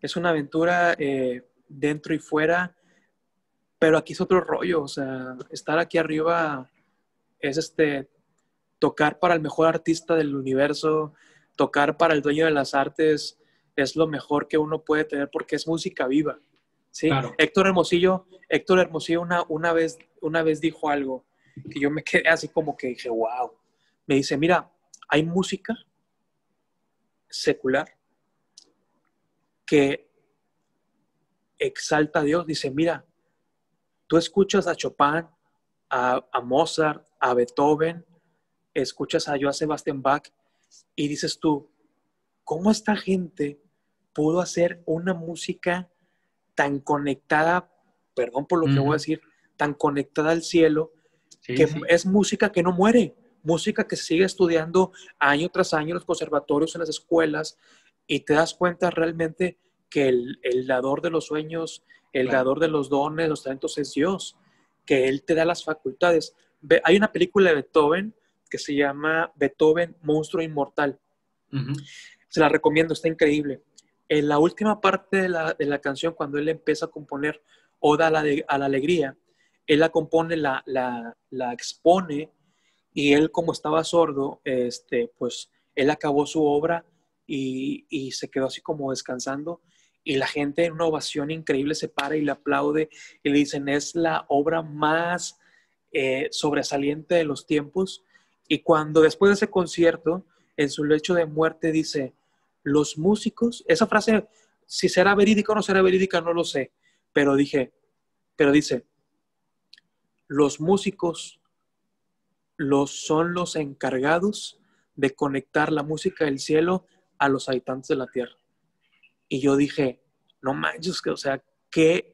dentro y fuera, pero aquí es otro rollo. O sea, estar aquí arriba es tocar para el mejor artista del universo, tocar para el dueño de las artes, es lo mejor que uno puede tener porque es música viva. ¿Sí? Claro. Héctor Hermosillo una vez dijo algo que yo me quedé así como que dije, wow. Me dice, mira, hay música secular que exalta a Dios. Dice, mira, tú escuchas a Chopin, a Mozart, a Beethoven, escuchas a Johann Sebastian Bach y dices tú, ¿cómo esta gente pudo hacer una música tan conectada, perdón por lo que voy a decir, tan conectada al cielo, que es música que no muere, música que se sigue estudiando año tras año en los conservatorios, en las escuelas, y te das cuenta realmente que el dador de los sueños, el dador de los dones, los talentos es Dios, que Él te da las facultades. Hay una película de Beethoven que se llama Beethoven, Monstruo Inmortal. Se la recomiendo, está increíble. En la última parte de la canción, cuando él empieza a componer Oda a la Alegría, él la compone, la expone, y él, como estaba sordo, pues él acabó su obra y se quedó así como descansando, y la gente en una ovación increíble se para y le aplaude y le dicen, es la obra más sobresaliente de los tiempos. Y cuando después de ese concierto, en su lecho de muerte, dice, los músicos, esa frase, si será verídica o no será verídica, no lo sé, pero dice, los músicos son los encargados de conectar la música del cielo a los habitantes de la tierra. Y yo dije, no manches, o sea, qué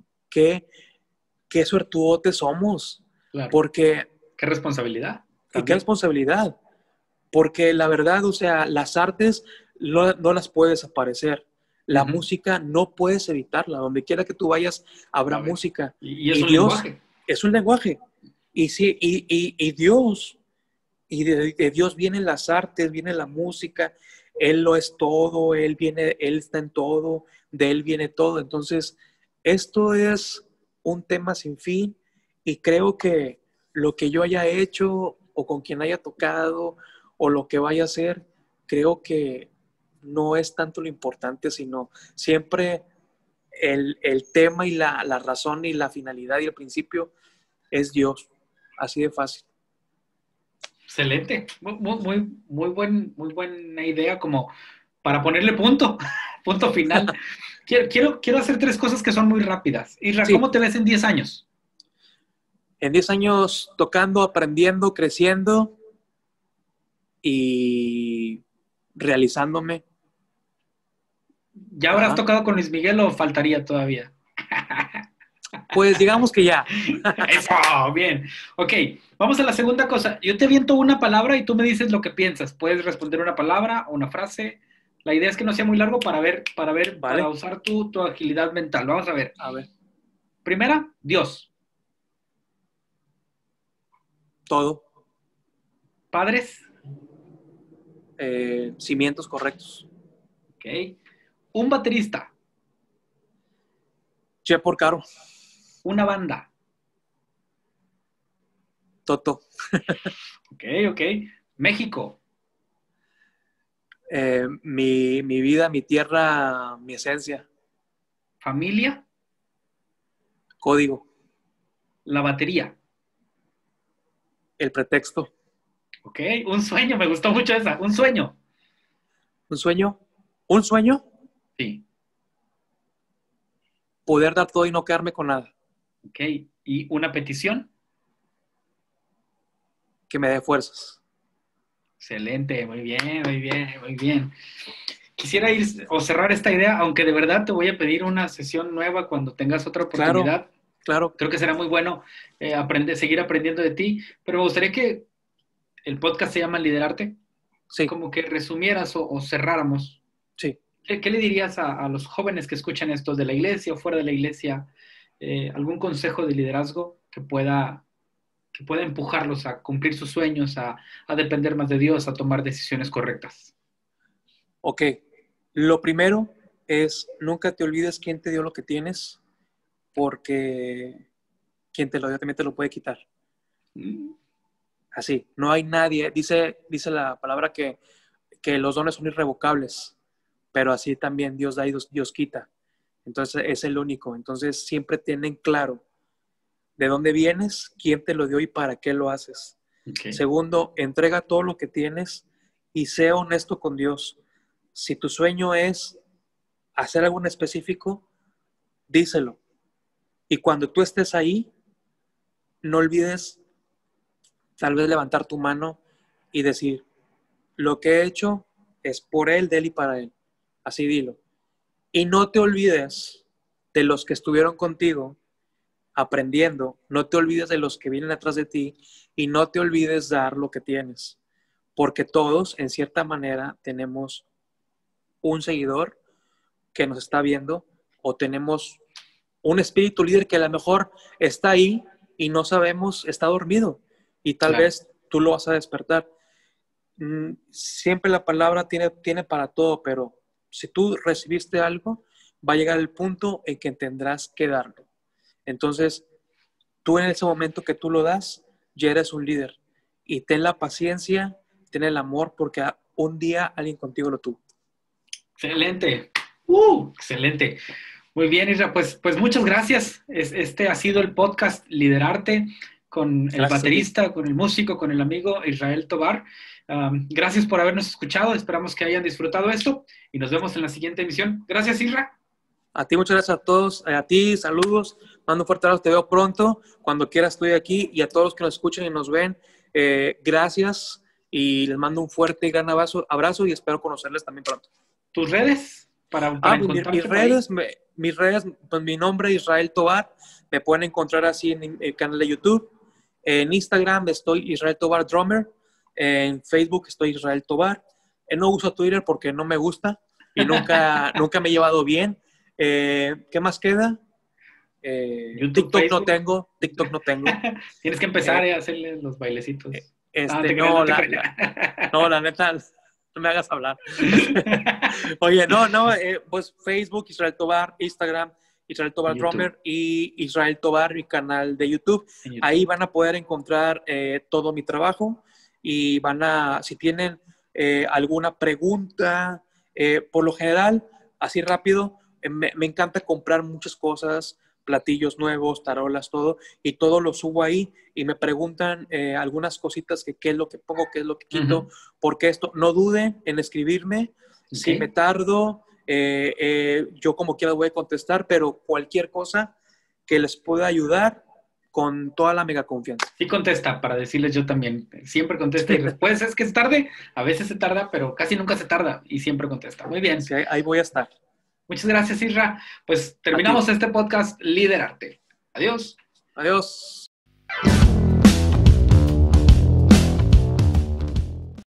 suertudotes somos. Claro. Porque... Qué responsabilidad. Qué responsabilidad. Porque la verdad, o sea, las artes no las puedes desaparecer. La música no puedes evitarla. Donde quiera que tú vayas, habrá música. Y es un lenguaje. Es un lenguaje. Y sí, y Dios, y de Dios vienen las artes, viene la música. Él lo es todo, Él está en todo, de Él viene todo. Entonces, esto es un tema sin fin, y creo que lo que yo haya hecho o con quien haya tocado o lo que vaya a hacer, creo que no es tanto lo importante, sino siempre el tema y la razón y la finalidad y el principio es Dios. Así de fácil. Excelente. Muy buena idea como para ponerle punto final. Quiero hacer 3 cosas que son muy rápidas. Isra, ¿cómo te ves en 10 años? En 10 años tocando, aprendiendo, creciendo y realizándome. ¿Ya habrás tocado con Luis Miguel o faltaría todavía? Pues digamos que ya. Eso, bien. Ok, vamos a la segunda cosa. Yo te aviento una palabra y tú me dices lo que piensas. Puedes responder una palabra o una frase. La idea es que no sea muy largo para ver, vale, para usar tu agilidad mental. Vamos a ver. Primera, Dios. Todo. Padres. Cimientos correctos. Ok. Un baterista. Che Porcaro. Una banda. Toto. Ok. México. Mi vida, mi tierra, mi esencia. Familia. Código. La batería. El pretexto. Ok, un sueño, me gustó mucho esa. Un sueño. ¿Un sueño? ¿Un sueño? Sí. Poder dar todo y no quedarme con nada. Ok, ¿y una petición? Que me dé fuerzas. Excelente, muy bien. Quisiera ir o cerrar esta idea, aunque de verdad te voy a pedir una sesión nueva cuando tengas otra oportunidad. Claro. Creo que será muy bueno seguir aprendiendo de ti, pero me gustaría que el podcast se llama Liderarte. Sí. Como que resumieras o cerráramos. Sí. ¿Qué le dirías a los jóvenes que escuchan esto de la iglesia o fuera de la iglesia? ¿Algún consejo de liderazgo que pueda empujarlos a cumplir sus sueños, a depender más de Dios, a tomar decisiones correctas? Ok. Lo primero es, nunca te olvides quién te dio lo que tienes, porque quien te lo dio también te lo puede quitar. Así, no hay nadie. Dice la palabra que los dones son irrevocables, pero así también Dios da y Dios quita. Entonces es el único. Entonces siempre tienen claro de dónde vienes, quién te lo dio y para qué lo haces. Okay. Segundo, entrega todo lo que tienes y sé honesto con Dios. Si tu sueño es hacer algo en específico, díselo. Y cuando tú estés ahí, no olvides tal vez levantar tu mano y decir, lo que he hecho es por Él, de Él y para Él. Así dilo. Y no te olvides de los que estuvieron contigo aprendiendo. No te olvides de los que vienen atrás de ti y no te olvides dar lo que tienes. Porque todos, en cierta manera, tenemos un seguidor que nos está viendo o tenemos un espíritu líder que a lo mejor está ahí y no sabemos, está dormido y tal vez tú lo vas a despertar. Siempre la palabra tiene para todo, pero si tú recibiste algo, va a llegar el punto en que tendrás que darlo. Entonces, tú en ese momento que tú lo das, ya eres un líder. Y ten la paciencia, ten el amor, porque un día alguien contigo lo tuvo. Excelente. Excelente. Muy bien, Isra. Pues muchas gracias. Este ha sido el podcast Liderarte con el baterista, con el músico, con el amigo Israel Tobar. Gracias por habernos escuchado. Esperamos que hayan disfrutado esto y nos vemos en la siguiente emisión. Gracias, Isra. A ti, muchas gracias a todos. A ti, saludos. Mando un fuerte abrazo. Te veo pronto. Cuando quieras estoy aquí. Y a todos los que nos escuchan y nos ven, gracias. Y les mando un fuerte y gran abrazo y espero conocerles también pronto. ¿Tus redes? Para Mis redes, pues mi nombre es Israel Tobar. Me pueden encontrar así en el canal de YouTube. En Instagram estoy Israel Tobar Drummer. En Facebook estoy Israel Tobar. No uso Twitter porque no me gusta y nunca me he llevado bien. ¿Qué más queda? YouTube, TikTok, Facebook. TikTok no tengo. Tienes que empezar a hacerle los bailecitos. La neta, no me hagas hablar. Oye, pues Facebook, Israel Tobar, Instagram, Israel Tobar Drummer y Israel Tobar, mi canal de YouTube. Ahí van a poder encontrar todo mi trabajo y si tienen alguna pregunta, por lo general, así rápido, me encanta comprar muchas cosas, platillos nuevos, tarolas, todo, y todo lo subo ahí y me preguntan algunas cositas que qué es lo que pongo, qué es lo que quito, porque esto, no duden en escribirme, si me tardo, yo como quiera voy a contestar, pero cualquier cosa que les pueda ayudar, con toda la mega confianza. Sí contesta, para decirles yo también, siempre contesta y después es que es tarde, a veces se tarda, pero casi nunca se tarda y siempre contesta. Muy bien. Sí, ahí voy a estar. Muchas gracias, Isra. Pues terminamos este podcast Liderarte. Adiós. Adiós.